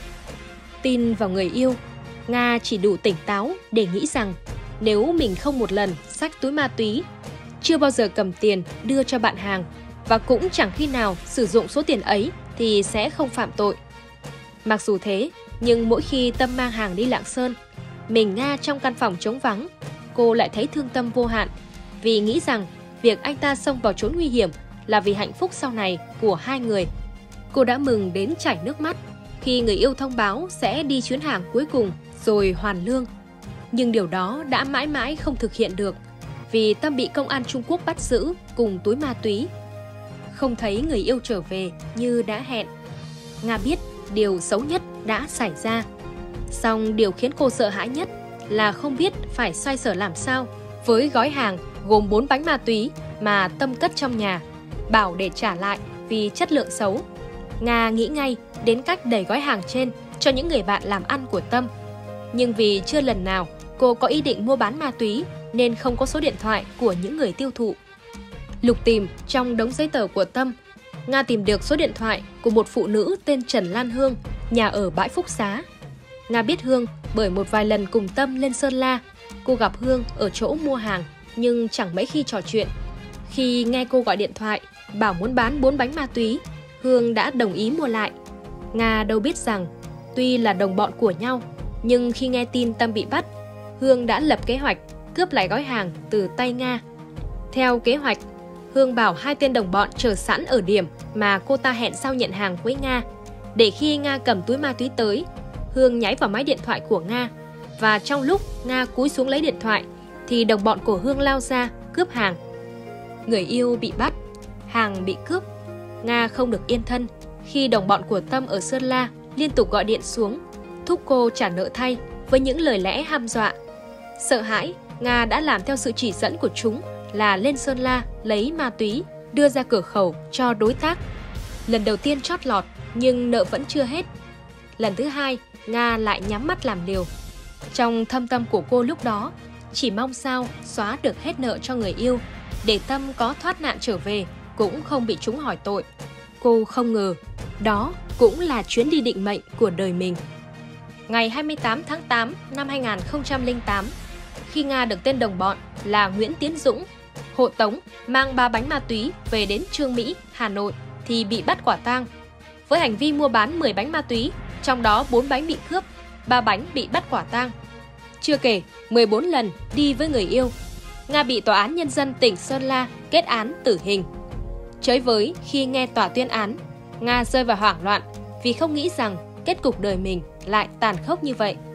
[SPEAKER 6] Tin vào người yêu, Nga chỉ đủ tỉnh táo để nghĩ rằng nếu mình không một lần xách túi ma túy, chưa bao giờ cầm tiền đưa cho bạn hàng và cũng chẳng khi nào sử dụng số tiền ấy thì sẽ không phạm tội. Mặc dù thế, nhưng mỗi khi Tâm mang hàng đi Lạng Sơn, mình Nga trong căn phòng trống vắng, cô lại thấy thương Tâm vô hạn, vì nghĩ rằng việc anh ta xông vào chốn nguy hiểm là vì hạnh phúc sau này của hai người. Cô đã mừng đến chảy nước mắt khi người yêu thông báo sẽ đi chuyến hàng cuối cùng rồi hoàn lương. Nhưng điều đó đã mãi mãi không thực hiện được, vì Tâm bị công an Trung Quốc bắt giữ cùng túi ma túy. Không thấy người yêu trở về như đã hẹn, Nga biết điều xấu nhất đã xảy ra. Song điều khiến cô sợ hãi nhất là không biết phải xoay sở làm sao với gói hàng gồm bốn bánh ma túy mà Tâm cất trong nhà, bảo để trả lại vì chất lượng xấu. Nga nghĩ ngay đến cách đẩy gói hàng trên cho những người bạn làm ăn của Tâm. Nhưng vì chưa lần nào cô có ý định mua bán ma túy nên không có số điện thoại của những người tiêu thụ. Lục tìm trong đống giấy tờ của Tâm, Nga tìm được số điện thoại của một phụ nữ tên Trần Lan Hương, nhà ở Bãi Phúc Xá. Nga biết Hương bởi một vài lần cùng Tâm lên Sơn La. Cô gặp Hương ở chỗ mua hàng nhưng chẳng mấy khi trò chuyện. Khi nghe cô gọi điện thoại bảo muốn bán bốn bánh ma túy, Hương đã đồng ý mua lại. Nga đâu biết rằng tuy là đồng bọn của nhau, nhưng khi nghe tin Tâm bị bắt, Hương đã lập kế hoạch cướp lại gói hàng từ tay Nga. Theo kế hoạch, Hương bảo hai tên đồng bọn chờ sẵn ở điểm mà cô ta hẹn giao nhận hàng với Nga, để khi Nga cầm túi ma túy tới, Hương nháy vào máy điện thoại của Nga, và trong lúc Nga cúi xuống lấy điện thoại thì đồng bọn của Hương lao ra cướp hàng. Người yêu bị bắt, hàng bị cướp. Nga không được yên thân khi đồng bọn của Tâm ở Sơn La liên tục gọi điện xuống thúc cô trả nợ thay với những lời lẽ hăm dọa. Sợ hãi, Nga đã làm theo sự chỉ dẫn của chúng là lên Sơn La lấy ma túy đưa ra cửa khẩu cho đối tác. Lần đầu tiên chót lọt nhưng nợ vẫn chưa hết. Lần thứ hai, Nga lại nhắm mắt làm liều. Trong thâm tâm của cô lúc đó chỉ mong sao xóa được hết nợ cho người yêu, để Tâm có thoát nạn trở về cũng không bị chúng hỏi tội. Cô không ngờ đó cũng là chuyến đi định mệnh của đời mình. Ngày hai mươi tám tháng tám năm hai nghìn không trăm lẻ tám, khi Nga được tên đồng bọn là Nguyễn Tiến Dũng hộ tống mang ba bánh ma túy về đến Chương Mỹ, Hà Nội thì bị bắt quả tang. Với hành vi mua bán mười bánh ma túy, trong đó bốn bánh bị cướp, ba bánh bị bắt quả tang. Chưa kể mười bốn lần đi với người yêu, Nga bị Tòa án Nhân dân tỉnh Sơn La kết án tử hình. Chới với khi nghe tòa tuyên án, Nga rơi vào hoảng loạn vì không nghĩ rằng kết cục đời mình lại tàn khốc như vậy.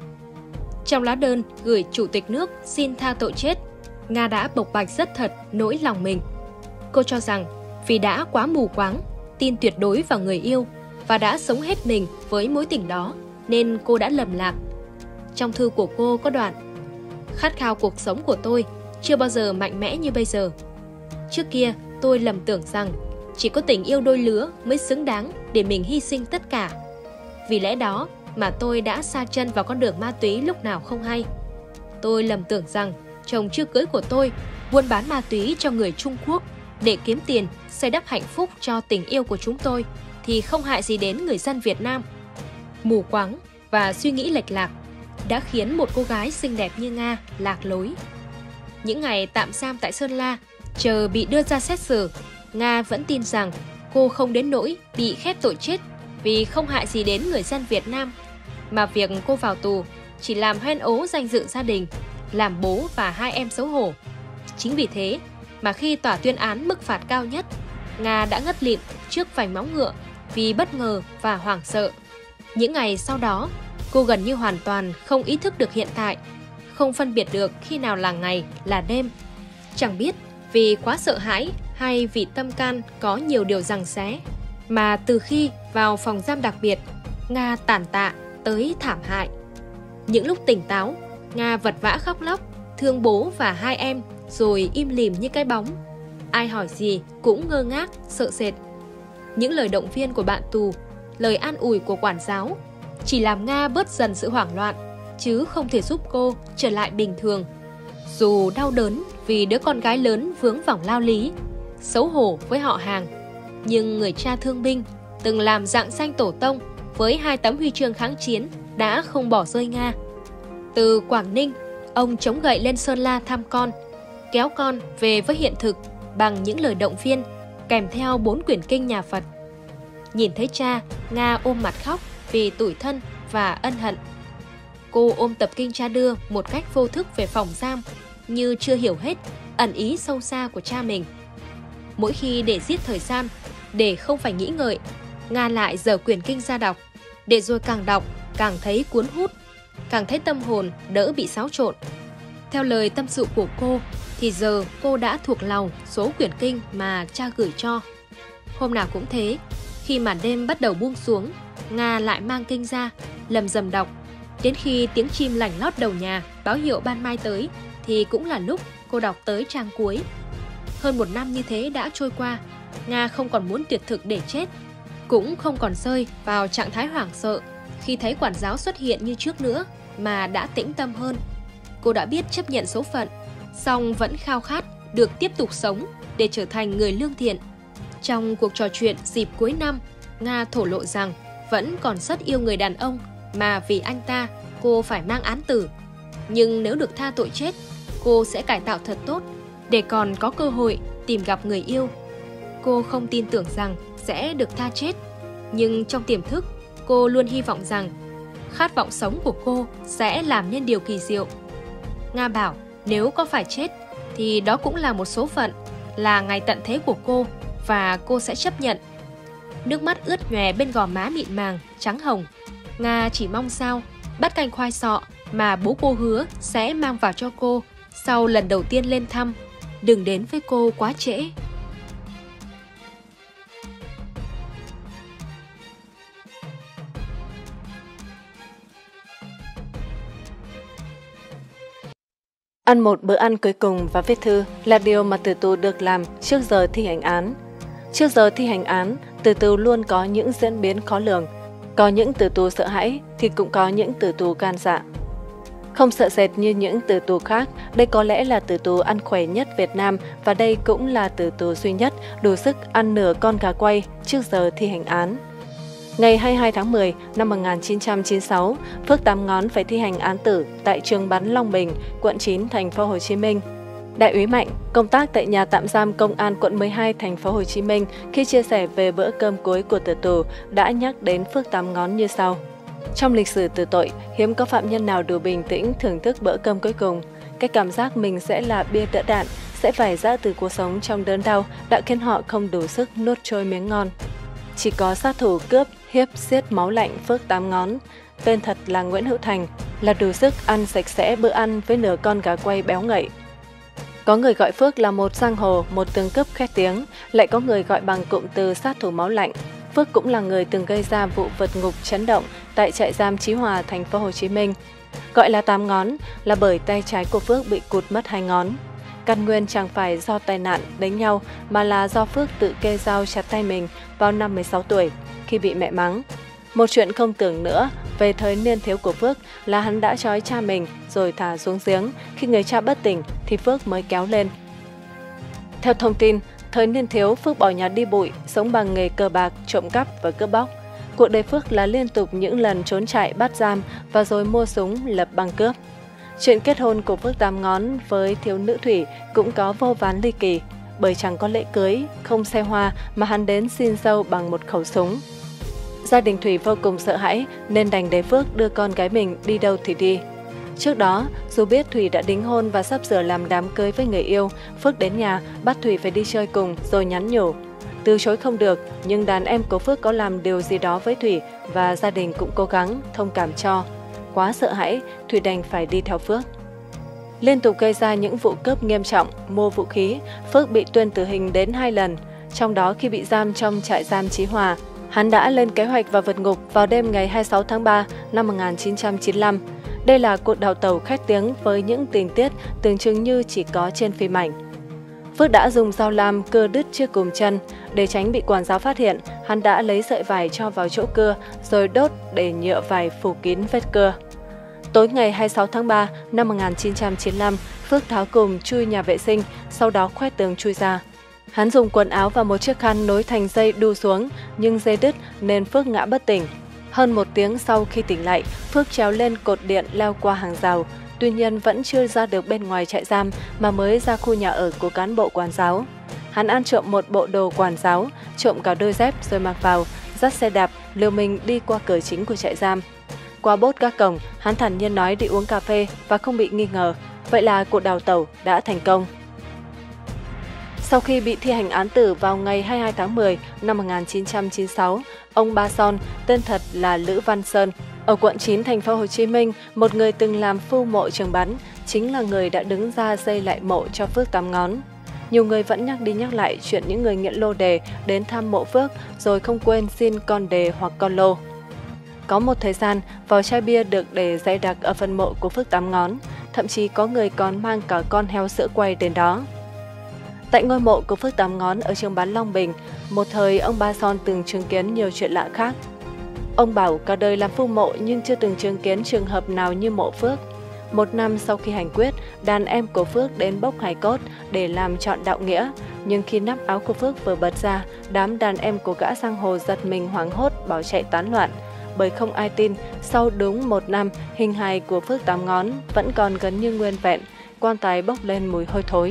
[SPEAKER 6] Trong lá đơn gửi Chủ tịch nước xin tha tội chết, Nga đã bộc bạch rất thật nỗi lòng mình. Cô cho rằng vì đã quá mù quáng, tin tuyệt đối vào người yêu và đã sống hết mình với mối tình đó nên cô đã lầm lạc. Trong thư của cô có đoạn: khát khao cuộc sống của tôi chưa bao giờ mạnh mẽ như bây giờ. Trước kia tôi lầm tưởng rằng chỉ có tình yêu đôi lứa mới xứng đáng để mình hy sinh tất cả. Vì lẽ đó mà tôi đã sa chân vào con đường ma túy lúc nào không hay. Tôi lầm tưởng rằng chồng chưa cưới của tôi buôn bán ma túy cho người Trung Quốc để kiếm tiền xây đắp hạnh phúc cho tình yêu của chúng tôi thì không hại gì đến người dân Việt Nam. Mù quáng và suy nghĩ lệch lạc đã khiến một cô gái xinh đẹp như Nga lạc lối. Những ngày tạm giam tại Sơn La, chờ bị đưa ra xét xử, Nga vẫn tin rằng cô không đến nỗi bị khép tội chết vì không hại gì đến người dân Việt Nam, mà việc cô vào tù chỉ làm hoen ố danh dự gia đình, làm bố và hai em xấu hổ. Chính vì thế mà khi tòa tuyên án mức phạt cao nhất, Nga đã ngất lịm trước vành móng ngựa vì bất ngờ và hoảng sợ. Những ngày sau đó, cô gần như hoàn toàn không ý thức được hiện tại, không phân biệt được khi nào là ngày, là đêm. Chẳng biết vì quá sợ hãi hay vì tâm can có nhiều điều giằng xé, mà từ khi vào phòng giam đặc biệt, Nga tàn tạ tới thảm hại. Những lúc tỉnh táo, Nga vật vã khóc lóc, thương bố và hai em, rồi im lìm như cái bóng. Ai hỏi gì cũng ngơ ngác, sợ sệt. Những lời động viên của bạn tù, lời an ủi của quản giáo chỉ làm Nga bớt dần sự hoảng loạn, chứ không thể giúp cô trở lại bình thường. Dù đau đớn vì đứa con gái lớn vướng vòng lao lý, xấu hổ với họ hàng, nhưng người cha thương binh từng làm rạng danh tổ tông với hai tấm huy chương kháng chiến đã không bỏ rơi Nga. Từ Quảng Ninh, ông chống gậy lên Sơn La thăm con, kéo con về với hiện thực bằng những lời động viên kèm theo bốn quyển kinh nhà Phật. Nhìn thấy cha, Nga ôm mặt khóc vì tủi thân và ân hận. Cô ôm tập kinh cha đưa một cách vô thức về phòng giam, như chưa hiểu hết ẩn ý sâu xa của cha mình. Mỗi khi để giết thời gian, để không phải nghĩ ngợi, Nga lại dở quyển kinh ra đọc, để rồi càng đọc càng thấy cuốn hút, càng thấy tâm hồn đỡ bị xáo trộn. Theo lời tâm sự của cô, thì giờ cô đã thuộc lòng số quyển kinh mà cha gửi cho. Hôm nào cũng thế, khi màn đêm bắt đầu buông xuống, Nga lại mang kinh ra, lầm rầm đọc. Đến khi tiếng chim lảnh lót đầu nhà báo hiệu ban mai tới, thì cũng là lúc cô đọc tới trang cuối. Hơn một năm như thế đã trôi qua, Nga không còn muốn tuyệt thực để chết, cũng không còn rơi vào trạng thái hoảng sợ khi thấy quản giáo xuất hiện như trước nữa, mà đã tĩnh tâm hơn. Cô đã biết chấp nhận số phận, song vẫn khao khát được tiếp tục sống để trở thành người lương thiện. Trong cuộc trò chuyện dịp cuối năm, Nga thổ lộ rằng vẫn còn rất yêu người đàn ông mà vì anh ta cô phải mang án tử. Nhưng nếu được tha tội chết, cô sẽ cải tạo thật tốt để còn có cơ hội tìm gặp người yêu. Cô không tin tưởng rằng sẽ được tha chết, nhưng trong tiềm thức, cô luôn hy vọng rằng khát vọng sống của cô sẽ làm nên điều kỳ diệu. Nga bảo nếu có phải chết thì đó cũng là một số phận, là ngày tận thế của cô, và cô sẽ chấp nhận. Nước mắt ướt nhòe bên gò má mịn màng, trắng hồng. Nga chỉ mong sao bát canh khoai sọ mà bố cô hứa sẽ mang vào cho cô sau lần đầu tiên lên thăm đừng đến với cô quá trễ.
[SPEAKER 3] Ăn một bữa ăn cuối cùng và viết thư là điều mà tử tù được làm trước giờ thi hành án. Trước giờ thi hành án, tử tù luôn có những diễn biến khó lường. Có những tử tù sợ hãi thì cũng có những tử tù gan dạ. Không sợ sệt như những tử tù khác, đây có lẽ là tử tù ăn khỏe nhất Việt Nam, và đây cũng là tử tù duy nhất đủ sức ăn nửa con gà quay trước giờ thi hành án. Ngày hai mươi hai tháng mười năm một nghìn chín trăm chín mươi sáu, Phước Tám Ngón phải thi hành án tử tại trường bắn Long Bình, quận chín, thành phố Hồ Chí Minh. Đại úy Mạnh, công tác tại nhà tạm giam công an quận mười hai, thành phố Hồ Chí Minh, khi chia sẻ về bữa cơm cuối của tử tù đã nhắc đến Phước Tám Ngón như sau: trong lịch sử tử tội, hiếm có phạm nhân nào đủ bình tĩnh thưởng thức bữa cơm cuối cùng. Cái cảm giác mình sẽ là bia đỡ đạn, sẽ phải ra từ cuộc sống trong đớn đau đã khiến họ không đủ sức nuốt trôi miếng ngon. Chỉ có sát thủ cướp, hiếp, giết máu lạnh Phước Tám Ngón, tên thật là Nguyễn Hữu Thành, là đủ sức ăn sạch sẽ bữa ăn với nửa con gà quay béo ngậy. Có người gọi Phước là một giang hồ, một tướng cướp khét tiếng, lại có người gọi bằng cụm từ sát thủ máu lạnh. Phước cũng là người từng gây ra vụ vượt ngục chấn động tại trại giam Chí Hòa, thành phố Hồ Chí Minh. Gọi là Tám Ngón là bởi tay trái của Phước bị cụt mất hai ngón. Căn nguyên chẳng phải do tai nạn đánh nhau mà là do Phước tự kê dao chặt tay mình vào năm mười sáu tuổi khi bị mẹ mắng. Một chuyện không tưởng nữa về thời niên thiếu của Phước là hắn đã trói cha mình rồi thả xuống giếng, khi người cha bất tỉnh thì Phước mới kéo lên. Theo thông tin, thời niên thiếu Phước bỏ nhà đi bụi, sống bằng nghề cờ bạc, trộm cắp và cướp bóc. Cuộc đời Phước là liên tục những lần trốn trại bắt giam và rồi mua súng lập băng cướp. Chuyện kết hôn của Phước Tám Ngón với thiếu nữ Thủy cũng có vô vàn ly kỳ, bởi chẳng có lễ cưới, không xe hoa mà hắn đến xin dâu bằng một khẩu súng. Gia đình Thủy vô cùng sợ hãi nên đành để Phước đưa con gái mình đi đâu thì đi. Trước đó, dù biết Thủy đã đính hôn và sắp sửa làm đám cưới với người yêu, Phước đến nhà bắt Thủy phải đi chơi cùng rồi nhắn nhủ. Từ chối không được, nhưng đàn em của Phước có làm điều gì đó với Thủy và gia đình cũng cố gắng thông cảm cho. Quá sợ hãi, Thủy đành phải đi theo Phước. Liên tục gây ra những vụ cướp nghiêm trọng, mua vũ khí, Phước bị tuyên tử hình đến hai lần. trong đó khi bị giam trong trại giam Chí Hòa, hắn đã lên kế hoạch và vượt ngục vào đêm ngày hai mươi sáu tháng ba năm một nghìn chín trăm chín mươi lăm. Đây là cuộc đào tẩu khét tiếng với những tình tiết tưởng chừng như chỉ có trên phim ảnh. Phước đã dùng dao lam cưa đứt chiếc cùm chân. Để tránh bị quản giáo phát hiện, hắn đã lấy sợi vải cho vào chỗ cưa rồi đốt để nhựa vải phủ kín vết cưa. Tối ngày hai mươi sáu tháng ba năm một nghìn chín trăm chín mươi lăm, Phước tháo cùm chui nhà vệ sinh, sau đó khoét tường chui ra. Hắn dùng quần áo và một chiếc khăn nối thành dây đu xuống, nhưng dây đứt nên Phước ngã bất tỉnh. Hơn một tiếng sau khi tỉnh lại, Phước trèo lên cột điện leo qua hàng rào. Tuy nhiên vẫn chưa ra được bên ngoài trại giam mà mới ra khu nhà ở của cán bộ quản giáo. Hắn ăn trộm một bộ đồ quản giáo, trộm cả đôi dép rồi mặc vào, dắt xe đạp, liều mình đi qua cửa chính của trại giam. Qua bốt gác cổng, hắn thản nhiên nói đi uống cà phê và không bị nghi ngờ. Vậy là cuộc đào tẩu đã thành công. Sau khi bị thi hành án tử vào ngày hai mươi hai tháng mười năm một nghìn chín trăm chín mươi sáu, ông Ba Son, tên thật là Lữ Văn Sơn, ở quận chín thành phố Hồ Chí Minh, một người từng làm phu mộ trường bắn, chính là người đã đứng ra xây lại mộ cho Phước Tám Ngón. Nhiều người vẫn nhắc đi nhắc lại chuyện những người nghiện lô đề đến thăm mộ Phước rồi không quên xin con đề hoặc con lô. Có một thời gian, vỏ chai bia được để dày đặc ở phần mộ của Phước Tám Ngón, thậm chí có người còn mang cả con heo sữa quay đến đó. Tại ngôi mộ của Phước Tám Ngón ở trường bán Long Bình, một thời ông Ba Son từng chứng kiến nhiều chuyện lạ khác. Ông bảo cả đời làm phu mộ nhưng chưa từng chứng kiến trường hợp nào như mộ Phước. Một năm sau khi hành quyết, đàn em của Phước đến bốc hài cốt để làm trọn đạo nghĩa. Nhưng khi nắp áo của Phước vừa bật ra, đám đàn em của gã giang hồ giật mình hoảng hốt bỏ chạy tán loạn. Bởi không ai tin, sau đúng một năm, hình hài của Phước Tám Ngón vẫn còn gần như nguyên vẹn, quan tài bốc lên mùi hôi thối.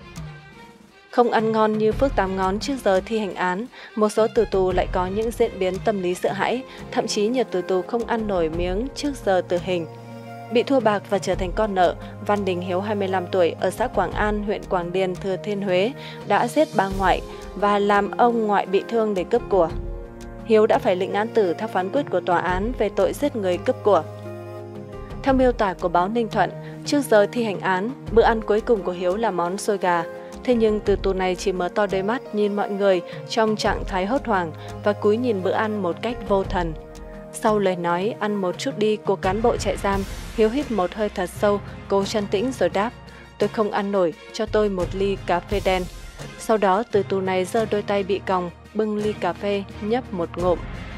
[SPEAKER 3] Không ăn ngon như Phước Tám Ngón trước giờ thi hành án, một số tử tù lại có những diễn biến tâm lý sợ hãi, thậm chí nhiều tử tù không ăn nổi miếng trước giờ tử hình. Bị thua bạc và trở thành con nợ, Văn Đình Hiếu hai mươi lăm tuổi ở xã Quảng An, huyện Quảng Điền, Thừa Thiên Huế đã giết bà ngoại và làm ông ngoại bị thương để cướp của. Hiếu đã phải lĩnh án tử theo phán quyết của tòa án về tội giết người cướp của. Theo miêu tả của báo Ninh Thuận, trước giờ thi hành án, bữa ăn cuối cùng của Hiếu là món xôi gà. Thế nhưng tử tù này chỉ mở to đôi mắt nhìn mọi người trong trạng thái hốt hoảng và cúi nhìn bữa ăn một cách vô thần. Sau lời nói ăn một chút đi của cán bộ trại giam, Hiếu hít một hơi thật sâu, cố trấn tĩnh rồi đáp: "Tôi không ăn nổi, cho tôi một ly cà phê đen." Sau đó tử tù này giơ đôi tay bị còng, bưng ly cà phê, nhấp một ngụm.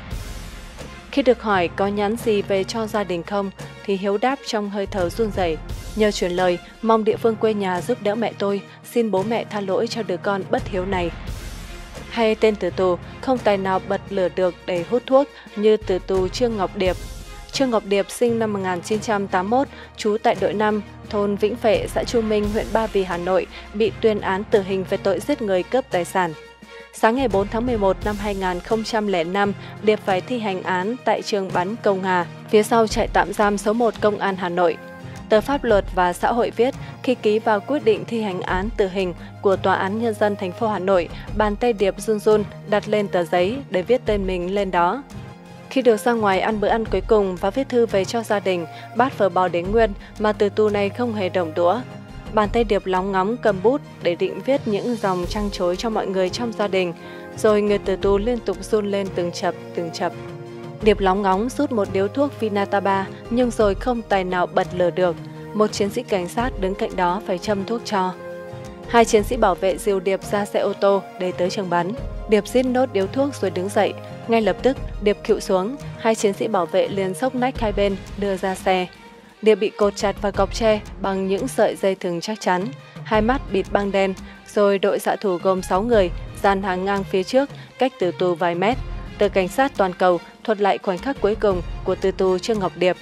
[SPEAKER 3] Khi được hỏi có nhắn gì về cho gia đình không, thì Hiếu đáp trong hơi thở run rẩy: "Nhờ truyền lời, mong địa phương quê nhà giúp đỡ mẹ tôi, xin bố mẹ tha lỗi cho đứa con bất hiếu này." Hay tên tử tù không tài nào bật lửa được để hút thuốc như tử tù Trương Ngọc Điệp. Trương Ngọc Điệp sinh năm một nghìn chín trăm tám mươi mốt, trú tại đội năm, thôn Vĩnh Phệ, xã Chu Minh, huyện Ba Vì, Hà Nội, bị tuyên án tử hình về tội giết người cướp tài sản. Sáng ngày bốn tháng mười một năm hai nghìn không trăm lẻ năm, Điệp phải thi hành án tại trường bắn Công Hà, phía sau trại tạm giam số một Công an Hà Nội. Tờ Pháp luật và Xã hội viết, khi ký vào quyết định thi hành án tử hình của Tòa án Nhân dân thành phố Hà Nội, bàn tay Điệp run run đặt lên tờ giấy để viết tên mình lên đó. Khi được ra ngoài ăn bữa ăn cuối cùng và viết thư về cho gia đình, bát phở bò đến nguyên mà tử tù này không hề động đũa. Bàn tay Điệp lóng ngóng cầm bút để định viết những dòng trăng trối cho mọi người trong gia đình, rồi người tử tù liên tục run lên từng chập từng chập. Điệp lóng ngóng rút một điếu thuốc Vinataba nhưng rồi không tài nào bật lửa được. Một chiến sĩ cảnh sát đứng cạnh đó phải châm thuốc cho. Hai chiến sĩ bảo vệ dìu Điệp ra xe ô tô để tới trường bắn. Điệp rít nốt điếu thuốc rồi đứng dậy. Ngay lập tức Điệp khuỵu xuống, hai chiến sĩ bảo vệ liền xốc nách hai bên đưa ra xe. Điệp bị cột chặt vào cọc tre bằng những sợi dây thừng chắc chắn, hai mắt bịt băng đen, rồi đội xạ thủ gồm sáu người dàn hàng ngang phía trước, cách tử tù vài mét. Tờ Cảnh sát toàn cầu thuật lại khoảnh khắc cuối cùng của tử tù Trương Ngọc Điệp.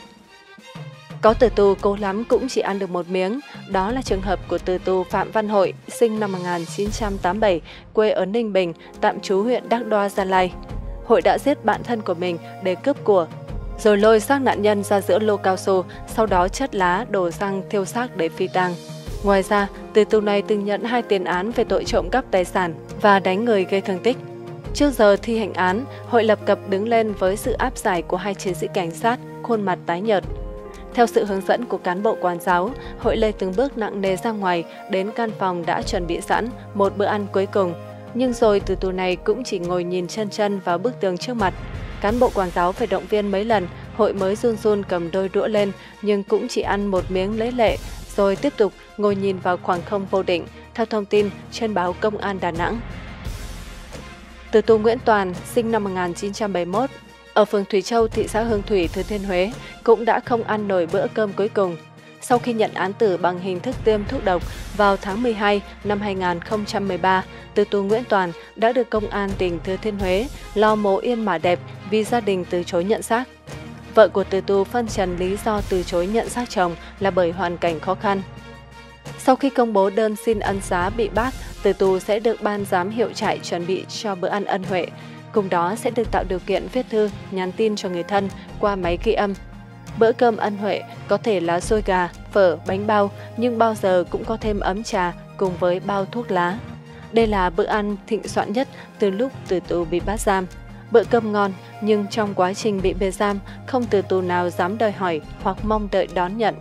[SPEAKER 3] Có tử tù cố lắm cũng chỉ ăn được một miếng, đó là trường hợp của tử tù Phạm Văn Hội, sinh năm một nghìn chín trăm tám mươi bảy, quê ở Ninh Bình, tạm trú huyện Đắc Đoa, Gia Lai. Hội đã giết bạn thân của mình để cướp của, rồi lôi xác nạn nhân ra giữa lô cao su, sau đó chất lá, đổ xăng thiêu xác để phi tang. Ngoài ra, tử tù này từng nhận hai tiền án về tội trộm cắp tài sản và đánh người gây thương tích. Trước giờ thi hành án, Hội lập cập đứng lên với sự áp giải của hai chiến sĩ cảnh sát, khuôn mặt tái nhợt. Theo sự hướng dẫn của cán bộ quản giáo, Hội lê từng bước nặng nề ra ngoài đến căn phòng đã chuẩn bị sẵn một bữa ăn cuối cùng. Nhưng rồi từ tù này cũng chỉ ngồi nhìn chân chân vào bức tường trước mặt. Cán bộ quản giáo phải động viên mấy lần, Hội mới run run cầm đôi đũa lên, nhưng cũng chỉ ăn một miếng lấy lệ, rồi tiếp tục ngồi nhìn vào khoảng không vô định, theo thông tin trên báo Công an Đà Nẵng. Tử tù Nguyễn Toàn, sinh năm một nghìn chín trăm bảy mươi mốt, ở phường Thủy Châu, thị xã Hương Thủy, Thừa Thiên Huế, cũng đã không ăn nổi bữa cơm cuối cùng. Sau khi nhận án tử bằng hình thức tiêm thuốc độc vào tháng mười hai năm hai nghìn không trăm mười ba, tử tù Nguyễn Toàn đã được Công an tỉnh Thừa Thiên Huế lo mồ yên mả đẹp vì gia đình từ chối nhận xác. Vợ của tử tù phân trần lý do từ chối nhận xác chồng là bởi hoàn cảnh khó khăn. Sau khi công bố đơn xin ân xá bị bác, tử tù sẽ được ban giám hiệu trại chuẩn bị cho bữa ăn ân huệ. Cùng đó sẽ được tạo điều kiện viết thư, nhắn tin cho người thân qua máy ghi âm. Bữa cơm ân huệ có thể là xôi gà, phở, bánh bao, nhưng bao giờ cũng có thêm ấm trà cùng với bao thuốc lá. Đây là bữa ăn thịnh soạn nhất từ lúc tử tù bị bắt giam. Bữa cơm ngon, nhưng trong quá trình bị biệt giam, không tử tù nào dám đòi hỏi hoặc mong đợi đón nhận.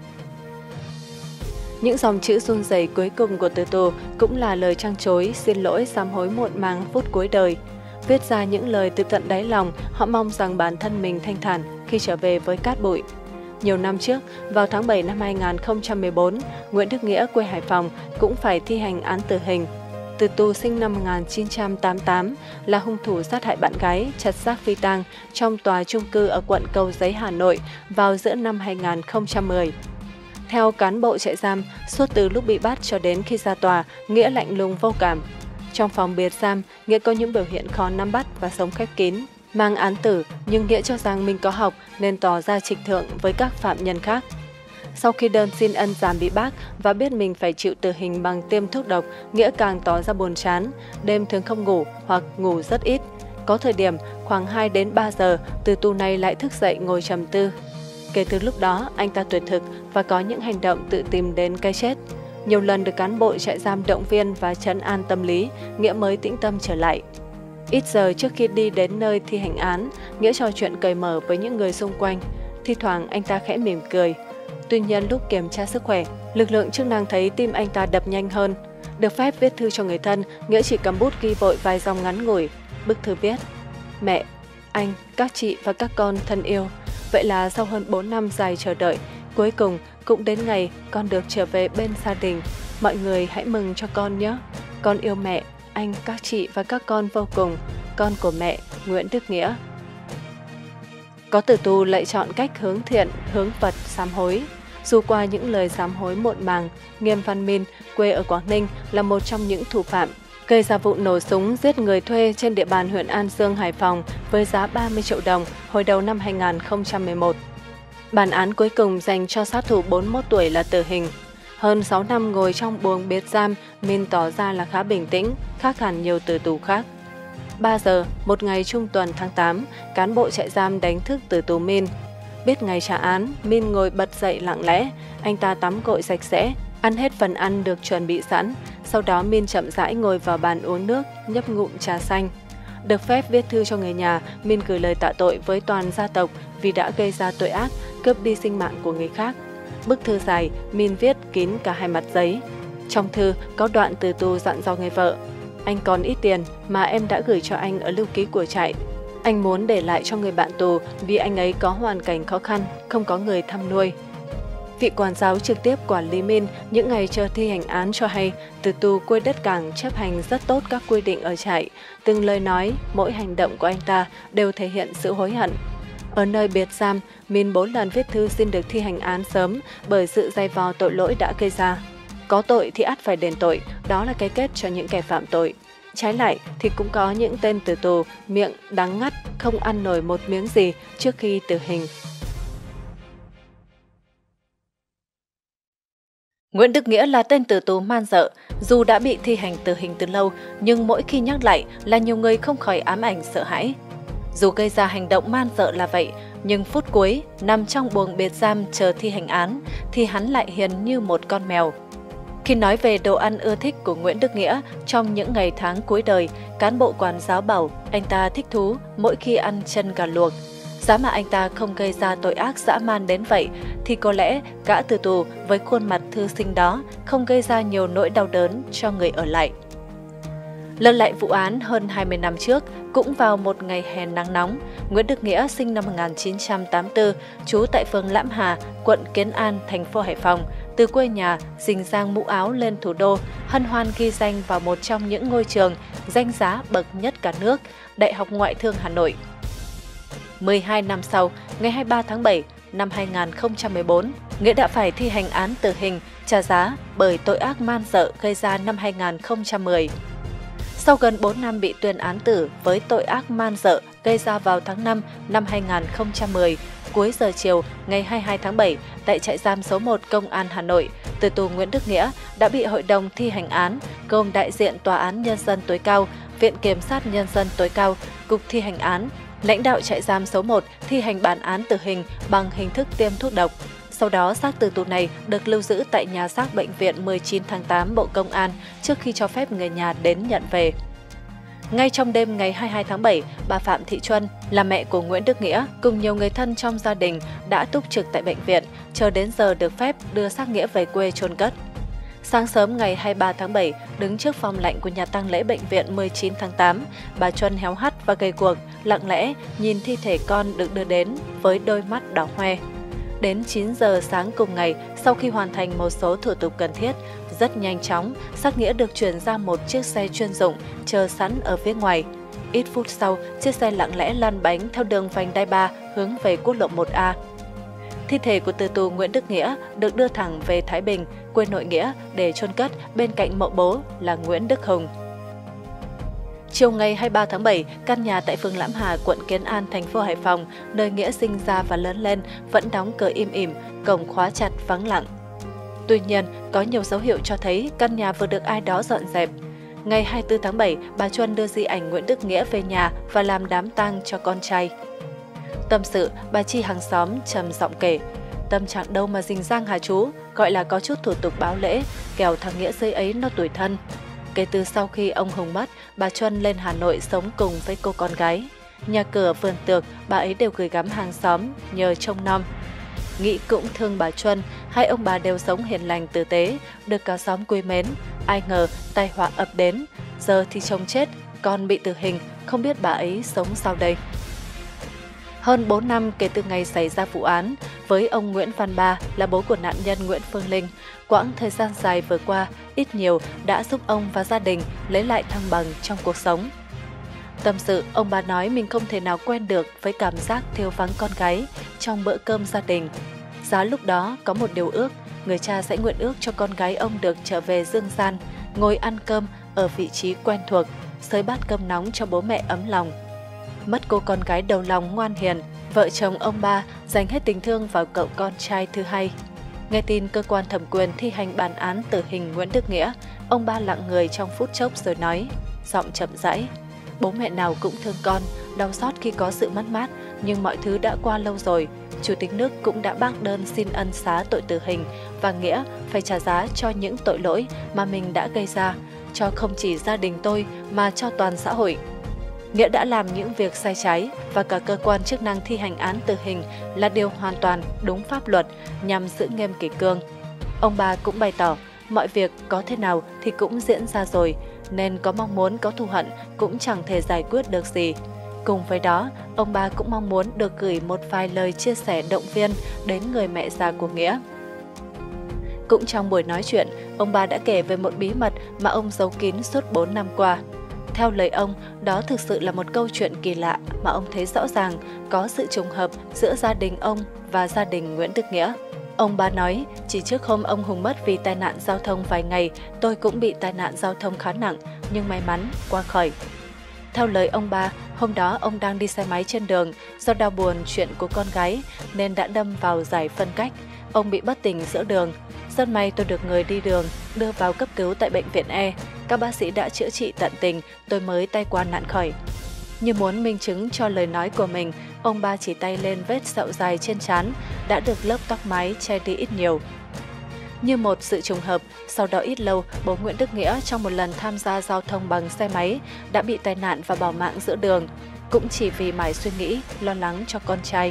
[SPEAKER 3] Những dòng chữ run rẩy cuối cùng của tử tù cũng là lời trăng trối, xin lỗi, sám hối muộn màng phút cuối đời. Viết ra những lời từ tận đáy lòng, họ mong rằng bản thân mình thanh thản khi trở về với cát bụi. Nhiều năm trước, vào tháng bảy năm hai nghìn không trăm mười bốn, Nguyễn Đức Nghĩa quê Hải Phòng cũng phải thi hành án tử hình. Tử tù sinh năm một nghìn chín trăm tám mươi tám là hung thủ sát hại bạn gái, chặt xác phi tang trong tòa chung cư ở quận Cầu Giấy, Hà Nội vào giữa năm hai nghìn không trăm mười. Theo cán bộ trại giam, suốt từ lúc bị bắt cho đến khi ra tòa, Nghĩa lạnh lùng vô cảm. Trong phòng biệt giam, Nghĩa có những biểu hiện khó nắm bắt và sống khép kín. Mang án tử, nhưng Nghĩa cho rằng mình có học nên tỏ ra trịch thượng với các phạm nhân khác. Sau khi đơn xin ân giảm bị bác và biết mình phải chịu tử hình bằng tiêm thuốc độc, Nghĩa càng tỏ ra buồn chán, đêm thường không ngủ hoặc ngủ rất ít. Có thời điểm khoảng hai đến ba giờ, tử tù này lại thức dậy ngồi trầm tư. Kể từ lúc đó, anh ta tuyệt thực và có những hành động tự tìm đến cái chết. Nhiều lần được cán bộ trại giam động viên và trấn an tâm lý, Nghĩa mới tĩnh tâm trở lại. Ít giờ trước khi đi đến nơi thi hành án, Nghĩa trò chuyện cởi mở với những người xung quanh. Thi thoảng anh ta khẽ mỉm cười. Tuy nhiên lúc kiểm tra sức khỏe, lực lượng chức năng thấy tim anh ta đập nhanh hơn. Được phép viết thư cho người thân, Nghĩa chỉ cầm bút ghi vội vài dòng ngắn ngủi. Bức thư viết: Mẹ, anh, các chị và các con thân yêu. Vậy là sau hơn bốn năm dài chờ đợi, cuối cùng cũng đến ngày con được trở về bên gia đình. Mọi người hãy mừng cho con nhé. Con yêu mẹ, anh, các chị và các con vô cùng. Con của mẹ, Nguyễn Đức Nghĩa. Có tử tù lại chọn cách hướng thiện, hướng Phật, sám hối. Dù qua những lời sám hối muộn màng, Nghiêm Văn Min, quê ở Quảng Ninh, là một trong những thủ phạm gây ra vụ nổ súng giết người thuê trên địa bàn huyện An Dương, Hải Phòng với giá ba mươi triệu đồng hồi đầu năm hai nghìn không trăm mười một. Bản án cuối cùng dành cho sát thủ bốn mươi mốt tuổi là tử hình. Hơn sáu năm ngồi trong buồng biệt giam, Min tỏ ra là khá bình tĩnh, khác hẳn nhiều tử tù khác. ba giờ, một ngày trung tuần tháng tám, cán bộ trại giam đánh thức tử tù Min. Biết ngày trả án, Min ngồi bật dậy lặng lẽ, anh ta tắm gội sạch sẽ, ăn hết phần ăn được chuẩn bị sẵn. Sau đó Min chậm rãi ngồi vào bàn uống nước, nhấp ngụm trà xanh. Được phép viết thư cho người nhà, Min gửi lời tạ tội với toàn gia tộc vì đã gây ra tội ác, cướp đi sinh mạng của người khác. Bức thư dài, Min viết kín cả hai mặt giấy. Trong thư có đoạn tử tù dặn dò người vợ: Anh còn ít tiền mà em đã gửi cho anh ở lưu ký của trại. Anh muốn để lại cho người bạn tù vì anh ấy có hoàn cảnh khó khăn, không có người thăm nuôi. Vị quản giáo trực tiếp quản lý Min những ngày chờ thi hành án cho hay tử tù quê đất Cảng chấp hành rất tốt các quy định ở trại. Từng lời nói, mỗi hành động của anh ta đều thể hiện sự hối hận. Ở nơi biệt giam, Min bốn lần viết thư xin được thi hành án sớm bởi sự dày vò tội lỗi đã gây ra. Có tội thì ắt phải đền tội, đó là cái kết cho những kẻ phạm tội. Trái lại thì cũng có những tên tử tù miệng đắng ngắt, không ăn nổi một miếng gì trước khi tử hình.
[SPEAKER 5] Nguyễn Đức Nghĩa là tên tử tù man dợ, dù đã bị thi hành tử hình từ lâu, nhưng mỗi khi nhắc lại là nhiều người không khỏi ám ảnh sợ hãi. Dù gây ra hành động man dợ là vậy, nhưng phút cuối, nằm trong buồng biệt giam chờ thi hành án, thì hắn lại hiền như một con mèo. Khi nói về đồ ăn ưa thích của Nguyễn Đức Nghĩa trong những ngày tháng cuối đời, cán bộ quản giáo bảo anh ta thích thú mỗi khi ăn chân gà luộc. Giá mà anh ta không gây ra tội ác dã man đến vậy, thì có lẽ gã tử tù với khuôn mặt thư sinh đó không gây ra nhiều nỗi đau đớn cho người ở lại.
[SPEAKER 3] Lần lại vụ án hơn hai mươi năm trước, cũng vào một ngày hè nắng nóng, Nguyễn Đức Nghĩa sinh năm một nghìn chín trăm tám mươi tư, trú tại phường Lạm Hà, quận Kiến An, thành phố Hải Phòng, từ quê nhà rình rang mũ áo lên thủ đô, hân hoan ghi danh vào một trong những ngôi trường danh giá bậc nhất cả nước, Đại học Ngoại thương Hà Nội. mười hai năm sau, ngày hai mươi ba tháng bảy năm hai nghìn không trăm mười bốn, Nghĩa đã phải thi hành án tử hình trả giá bởi tội ác man dợ gây ra năm hai nghìn không trăm mười. Sau gần bốn năm bị tuyên án tử với tội ác man dợ gây ra vào tháng năm năm hai nghìn không trăm mười, cuối giờ chiều ngày hai mươi hai tháng bảy tại trại giam số một Công an Hà Nội, tử tù Nguyễn Đức Nghĩa đã bị Hội đồng thi hành án gồm đại diện Tòa án Nhân dân tối cao, Viện Kiểm sát Nhân dân tối cao, Cục thi hành án, lãnh đạo trại giam số một thi hành bản án tử hình bằng hình thức tiêm thuốc độc. Sau đó, xác tử tù này được lưu giữ tại nhà xác Bệnh viện mười chín tháng tám Bộ Công an trước khi cho phép người nhà đến nhận về. Ngay trong đêm ngày hai mươi hai tháng bảy, bà Phạm Thị Chuân là mẹ của Nguyễn Đức Nghĩa cùng nhiều người thân trong gia đình đã túc trực tại bệnh viện, chờ đến giờ được phép đưa xác Nghĩa về quê chôn cất. Sáng sớm ngày hai mươi ba tháng bảy, đứng trước phòng lạnh của nhà tang lễ Bệnh viện mười chín tháng tám, bà Chuân héo hắt và gầy guộc, lặng lẽ nhìn thi thể con được đưa đến với đôi mắt đỏ hoe. Đến chín giờ sáng cùng ngày, sau khi hoàn thành một số thủ tục cần thiết, rất nhanh chóng, xác Nghĩa được chuyển ra một chiếc xe chuyên dụng chờ sẵn ở phía ngoài. Ít phút sau, chiếc xe lặng lẽ lăn bánh theo đường vành đai ba hướng về quốc lộ một A. Thi thể của tử tù Nguyễn Đức Nghĩa được đưa thẳng về Thái Bình, quê nội Nghĩa để chôn cất bên cạnh mộ bố là Nguyễn Đức Hùng. Chiều ngày hai mươi ba tháng bảy, căn nhà tại phường Lạm Hà, quận Kiến An, thành phố Hải Phòng, nơi Nghĩa sinh ra và lớn lên, vẫn đóng cửa im ỉm, cổng khóa chặt vắng lặng. Tuy nhiên, có nhiều dấu hiệu cho thấy căn nhà vừa được ai đó dọn dẹp. Ngày hai mươi tư tháng bảy, bà Chuân đưa di ảnh Nguyễn Đức Nghĩa về nhà và làm đám tang cho con trai. Tâm sự, bà Chi hàng xóm trầm giọng kể: "Tâm trạng đâu mà rình rang hả chú, gọi là có chút thủ tục báo lễ, kẻo thằng Nghĩa dưới ấy nó tủi thân." Kể từ sau khi ông Hùng mất, bà Chuân lên Hà Nội sống cùng với cô con gái. Nhà cửa vườn tược, bà ấy đều gửi gắm hàng xóm nhờ trông nom. Nghĩ cũng thương bà Chuân, hai ông bà đều sống hiền lành tử tế, được cả xóm quý mến. Ai ngờ tai họa ập đến, giờ thì chồng chết, con bị tử hình, không biết bà ấy sống sao đây. Hơn bốn năm kể từ ngày xảy ra vụ án, với ông Nguyễn Văn Ba là bố của nạn nhân Nguyễn Phương Linh, quãng thời gian dài vừa qua ít nhiều đã giúp ông và gia đình lấy lại thăng bằng trong cuộc sống. Tâm sự, ông Ba nói mình không thể nào quen được với cảm giác thiếu vắng con gái trong bữa cơm gia đình. Giá lúc đó có một điều ước, người cha sẽ nguyện ước cho con gái ông được trở về dương gian, ngồi ăn cơm ở vị trí quen thuộc, xới bát cơm nóng cho bố mẹ ấm lòng. Mất cô con gái đầu lòng ngoan hiền, vợ chồng ông Ba dành hết tình thương vào cậu con trai thứ hai. Nghe tin cơ quan thẩm quyền thi hành bản án tử hình Nguyễn Đức Nghĩa, ông Ba lặng người trong phút chốc rồi nói, giọng chậm rãi: "Bố mẹ nào cũng thương con, đau xót khi có sự mất mát, nhưng mọi thứ đã qua lâu rồi. Chủ tịch nước cũng đã bác đơn xin ân xá tội tử hình và Nghĩa phải trả giá cho những tội lỗi mà mình đã gây ra, cho không chỉ gia đình tôi mà cho toàn xã hội. Nghĩa đã làm những việc sai trái và cả cơ quan chức năng thi hành án tử hình là điều hoàn toàn đúng pháp luật nhằm giữ nghiêm kỷ cương." Ông Ba cũng bày tỏ, mọi việc có thế nào thì cũng diễn ra rồi, nên có mong muốn có thù hận cũng chẳng thể giải quyết được gì. Cùng với đó, ông Ba cũng mong muốn được gửi một vài lời chia sẻ động viên đến người mẹ già của Nghĩa. Cũng trong buổi nói chuyện, ông Ba đã kể về một bí mật mà ông giấu kín suốt bốn năm qua. Theo lời ông, đó thực sự là một câu chuyện kỳ lạ mà ông thấy rõ ràng có sự trùng hợp giữa gia đình ông và gia đình Nguyễn Đức Nghĩa. Ông Ba nói, chỉ trước hôm ông Hùng mất vì tai nạn giao thông vài ngày, tôi cũng bị tai nạn giao thông khá nặng, nhưng may mắn qua khỏi. Theo lời ông Ba, hôm đó ông đang đi xe máy trên đường, do đau buồn chuyện của con gái nên đã đâm vào giải phân cách. Ông bị bất tỉnh giữa đường. Rất may tôi được người đi đường đưa vào cấp cứu tại bệnh viện E. Các bác sĩ đã chữa trị tận tình, tôi mới tay qua nạn khỏi. Như muốn minh chứng cho lời nói của mình, ông Ba chỉ tay lên vết sẹo dài trên trán, đã được lớp tóc mái che đi ít nhiều. Như một sự trùng hợp, sau đó ít lâu, bố Nguyễn Đức Nghĩa trong một lần tham gia giao thông bằng xe máy đã bị tai nạn và bỏ mạng giữa đường, cũng chỉ vì mải suy nghĩ, lo lắng cho con trai.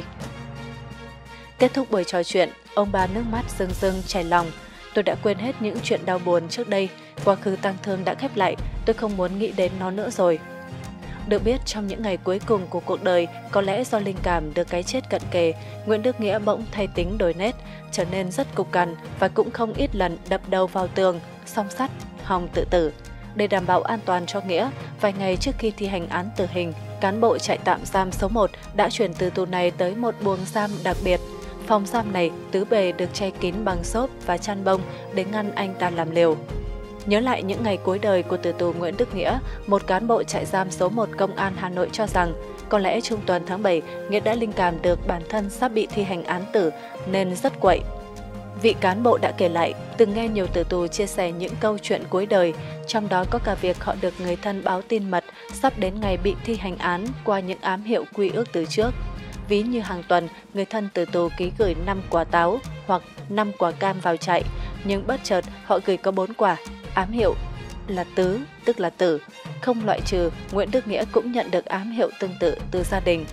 [SPEAKER 3] Kết thúc buổi trò chuyện, ông Ba nước mắt rưng rưng chảy lòng. Tôi đã quên hết những chuyện đau buồn trước đây, quá khứ tang thương đã khép lại, tôi không muốn nghĩ đến nó nữa rồi. Được biết, trong những ngày cuối cùng của cuộc đời, có lẽ do linh cảm được cái chết cận kề, Nguyễn Đức Nghĩa bỗng thay tính đổi nét, trở nên rất cục cằn và cũng không ít lần đập đầu vào tường, song sắt, hòng tự tử. Để đảm bảo an toàn cho Nghĩa, vài ngày trước khi thi hành án tử hình, cán bộ trại tạm giam số một đã chuyển từ tù này tới một buồng giam đặc biệt. Phòng giam này tứ bề được che kín bằng xốp và chăn bông để ngăn anh ta làm liều. Nhớ lại những ngày cuối đời của tử tù Nguyễn Đức Nghĩa, một cán bộ trại giam số một Công an Hà Nội cho rằng có lẽ trung tuần tháng bảy, Nghĩa đã linh cảm được bản thân sắp bị thi hành án tử nên rất quậy. Vị cán bộ đã kể lại từng nghe nhiều tử tù chia sẻ những câu chuyện cuối đời, trong đó có cả việc họ được người thân báo tin mật sắp đến ngày bị thi hành án qua những ám hiệu quy ước từ trước. Ví như hàng tuần, người thân tử tù ký gửi năm quả táo hoặc năm quả cam vào trại, nhưng bất chợt họ gửi có bốn quả, ám hiệu là tứ, tức là tử. Không loại trừ, Nguyễn Đức Nghĩa cũng nhận được ám hiệu tương tự từ gia đình.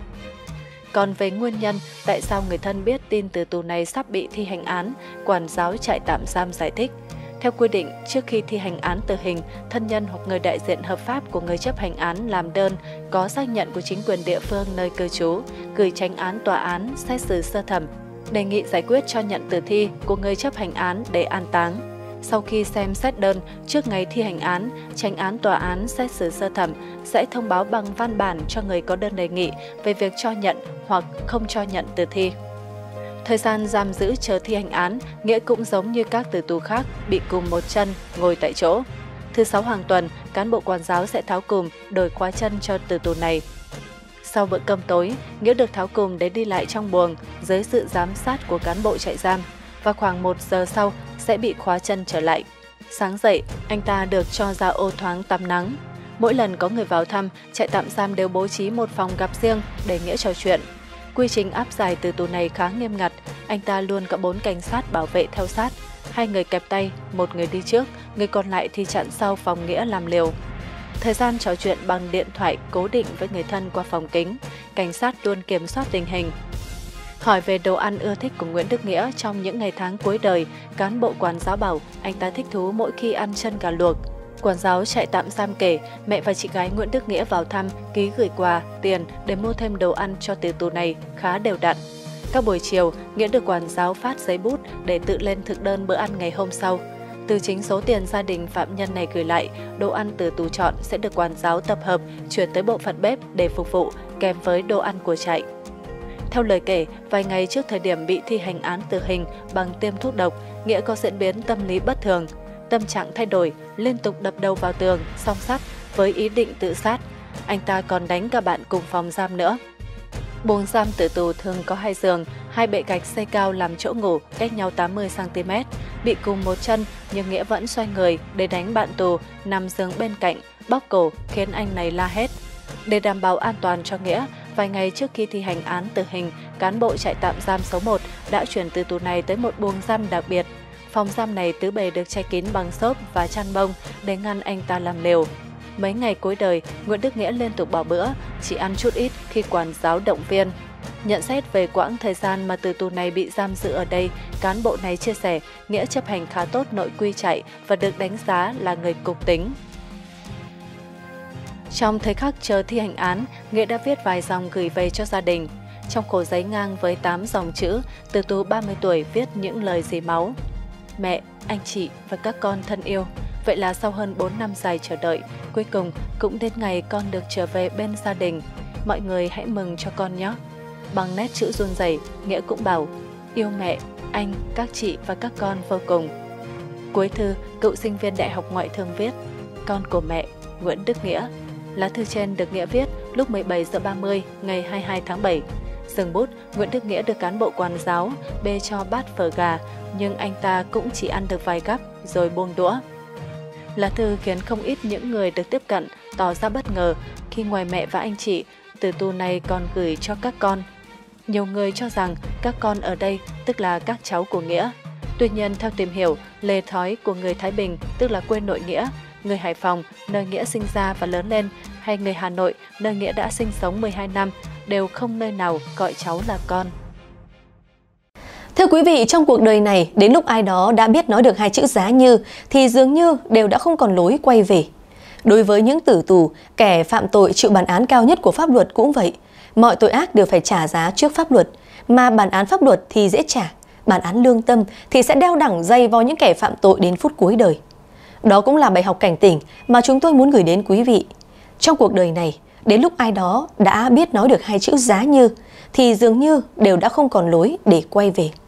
[SPEAKER 3] Còn về nguyên nhân tại sao người thân biết tin tử tù này sắp bị thi hành án, quản giáo trại tạm giam giải thích. Theo quy định, trước khi thi hành án tử hình, thân nhân hoặc người đại diện hợp pháp của người chấp hành án làm đơn có xác nhận của chính quyền địa phương nơi cư trú, gửi chánh án tòa án xét xử sơ thẩm, đề nghị giải quyết cho nhận tử thi của người chấp hành án để an táng. Sau khi xem xét đơn, trước ngày thi hành án, chánh án tòa án xét xử sơ thẩm sẽ thông báo bằng văn bản cho người có đơn đề nghị về việc cho nhận hoặc không cho nhận tử thi. Thời gian giam giữ chờ thi hành án, Nghĩa cũng giống như các tử tù khác, bị cùm một chân, ngồi tại chỗ. Thứ sáu hàng tuần, cán bộ quản giáo sẽ tháo cùm, đổi khóa chân cho tử tù này. Sau bữa cơm tối, Nghĩa được tháo cùm để đi lại trong buồng dưới sự giám sát của cán bộ trại giam, và khoảng một giờ sau sẽ bị khóa chân trở lại. Sáng dậy, anh ta được cho ra ô thoáng tắm nắng. Mỗi lần có người vào thăm, trại tạm giam đều bố trí một phòng gặp riêng để Nghĩa trò chuyện. Quy trình áp giải từ tù này khá nghiêm ngặt, anh ta luôn có bốn cảnh sát bảo vệ theo sát, hai người kẹp tay, một người đi trước, người còn lại thì chặn sau phòng Nghĩa làm liều. Thời gian trò chuyện bằng điện thoại cố định với người thân qua phòng kính, cảnh sát luôn kiểm soát tình hình. Hỏi về đồ ăn ưa thích của Nguyễn Đức Nghĩa trong những ngày tháng cuối đời, cán bộ quản giáo bảo anh ta thích thú mỗi khi ăn chân gà luộc. Quản giáo trại tạm giam kể mẹ và chị gái Nguyễn Đức Nghĩa vào thăm, ký gửi quà, tiền để mua thêm đồ ăn cho tử tù này khá đều đặn. Các buổi chiều, Nghĩa được quản giáo phát giấy bút để tự lên thực đơn bữa ăn ngày hôm sau. Từ chính số tiền gia đình phạm nhân này gửi lại, đồ ăn từ tù chọn sẽ được quản giáo tập hợp chuyển tới bộ phận bếp để phục vụ kèm với đồ ăn của trại. Theo lời kể, vài ngày trước thời điểm bị thi hành án tử hình bằng tiêm thuốc độc, Nghĩa có diễn biến tâm lý bất thường. Tâm trạng thay đổi, liên tục đập đầu vào tường, song sắt với ý định tự sát. Anh ta còn đánh cả bạn cùng phòng giam nữa. Buồng giam tử tù thường có hai giường, hai bệ gạch xây cao làm chỗ ngủ cách nhau tám mươi xăng ti mét. Bị cùng một chân nhưng Nghĩa vẫn xoay người để đánh bạn tù nằm giường bên cạnh, bóp cổ khiến anh này la hét. Để đảm bảo an toàn cho Nghĩa, vài ngày trước khi thi hành án tử hình, cán bộ trại tạm giam số một đã chuyển từ tù này tới một buồng giam đặc biệt. Phòng giam này tứ bề được che kín bằng xốp và chăn bông để ngăn anh ta làm liều. Mấy ngày cuối đời, Nguyễn Đức Nghĩa liên tục bỏ bữa, chỉ ăn chút ít khi quản giáo động viên. Nhận xét về quãng thời gian mà tử tù này bị giam giữ ở đây, cán bộ này chia sẻ Nghĩa chấp hành khá tốt nội quy trại và được đánh giá là người cục tính. Trong thời khắc chờ thi hành án, Nghĩa đã viết vài dòng gửi về cho gia đình. Trong khổ giấy ngang với tám dòng chữ, tử tù ba mươi tuổi viết những lời dì máu. Mẹ, anh chị và các con thân yêu, vậy là sau hơn bốn năm dài chờ đợi, cuối cùng cũng đến ngày con được trở về bên gia đình. Mọi người hãy mừng cho con nhé. Bằng nét chữ run rẩy, Nghĩa cũng bảo, yêu mẹ, anh, các chị và các con vô cùng. Cuối thư, cựu sinh viên Đại học Ngoại thương viết, con của mẹ, Nguyễn Đức Nghĩa. Lá thư trên được Nghĩa viết lúc mười bảy giờ ba mươi ngày hai mươi hai tháng bảy. Dừng bút, Nguyễn Đức Nghĩa được cán bộ quản giáo bê cho bát phở gà, nhưng anh ta cũng chỉ ăn được vài gắp rồi buông đũa. Lá thư khiến không ít những người được tiếp cận tỏ ra bất ngờ khi ngoài mẹ và anh chị, tử tù này còn gửi cho các con. Nhiều người cho rằng các con ở đây tức là các cháu của Nghĩa. Tuy nhiên, theo tìm hiểu, lề thói của người Thái Bình, tức là quê nội Nghĩa, người Hải Phòng, nơi Nghĩa sinh ra và lớn lên, hay người Hà Nội, nơi Nghĩa đã sinh sống mười hai năm, đều không nơi nào gọi cháu là con.
[SPEAKER 1] Thưa quý vị, trong cuộc đời này, đến lúc ai đó đã biết nói được hai chữ giá như thì dường như đều đã không còn lối quay về. Đối với những tử tù, kẻ phạm tội chịu bản án cao nhất của pháp luật cũng vậy. Mọi tội ác đều phải trả giá trước pháp luật, mà bản án pháp luật thì dễ trả, bản án lương tâm thì sẽ đeo đẳng dày vào những kẻ phạm tội đến phút cuối đời. Đó cũng là bài học cảnh tỉnh mà chúng tôi muốn gửi đến quý vị. Trong cuộc đời này, đến lúc ai đó đã biết nói được hai chữ giá như, thì dường như đều đã không còn lối để quay về.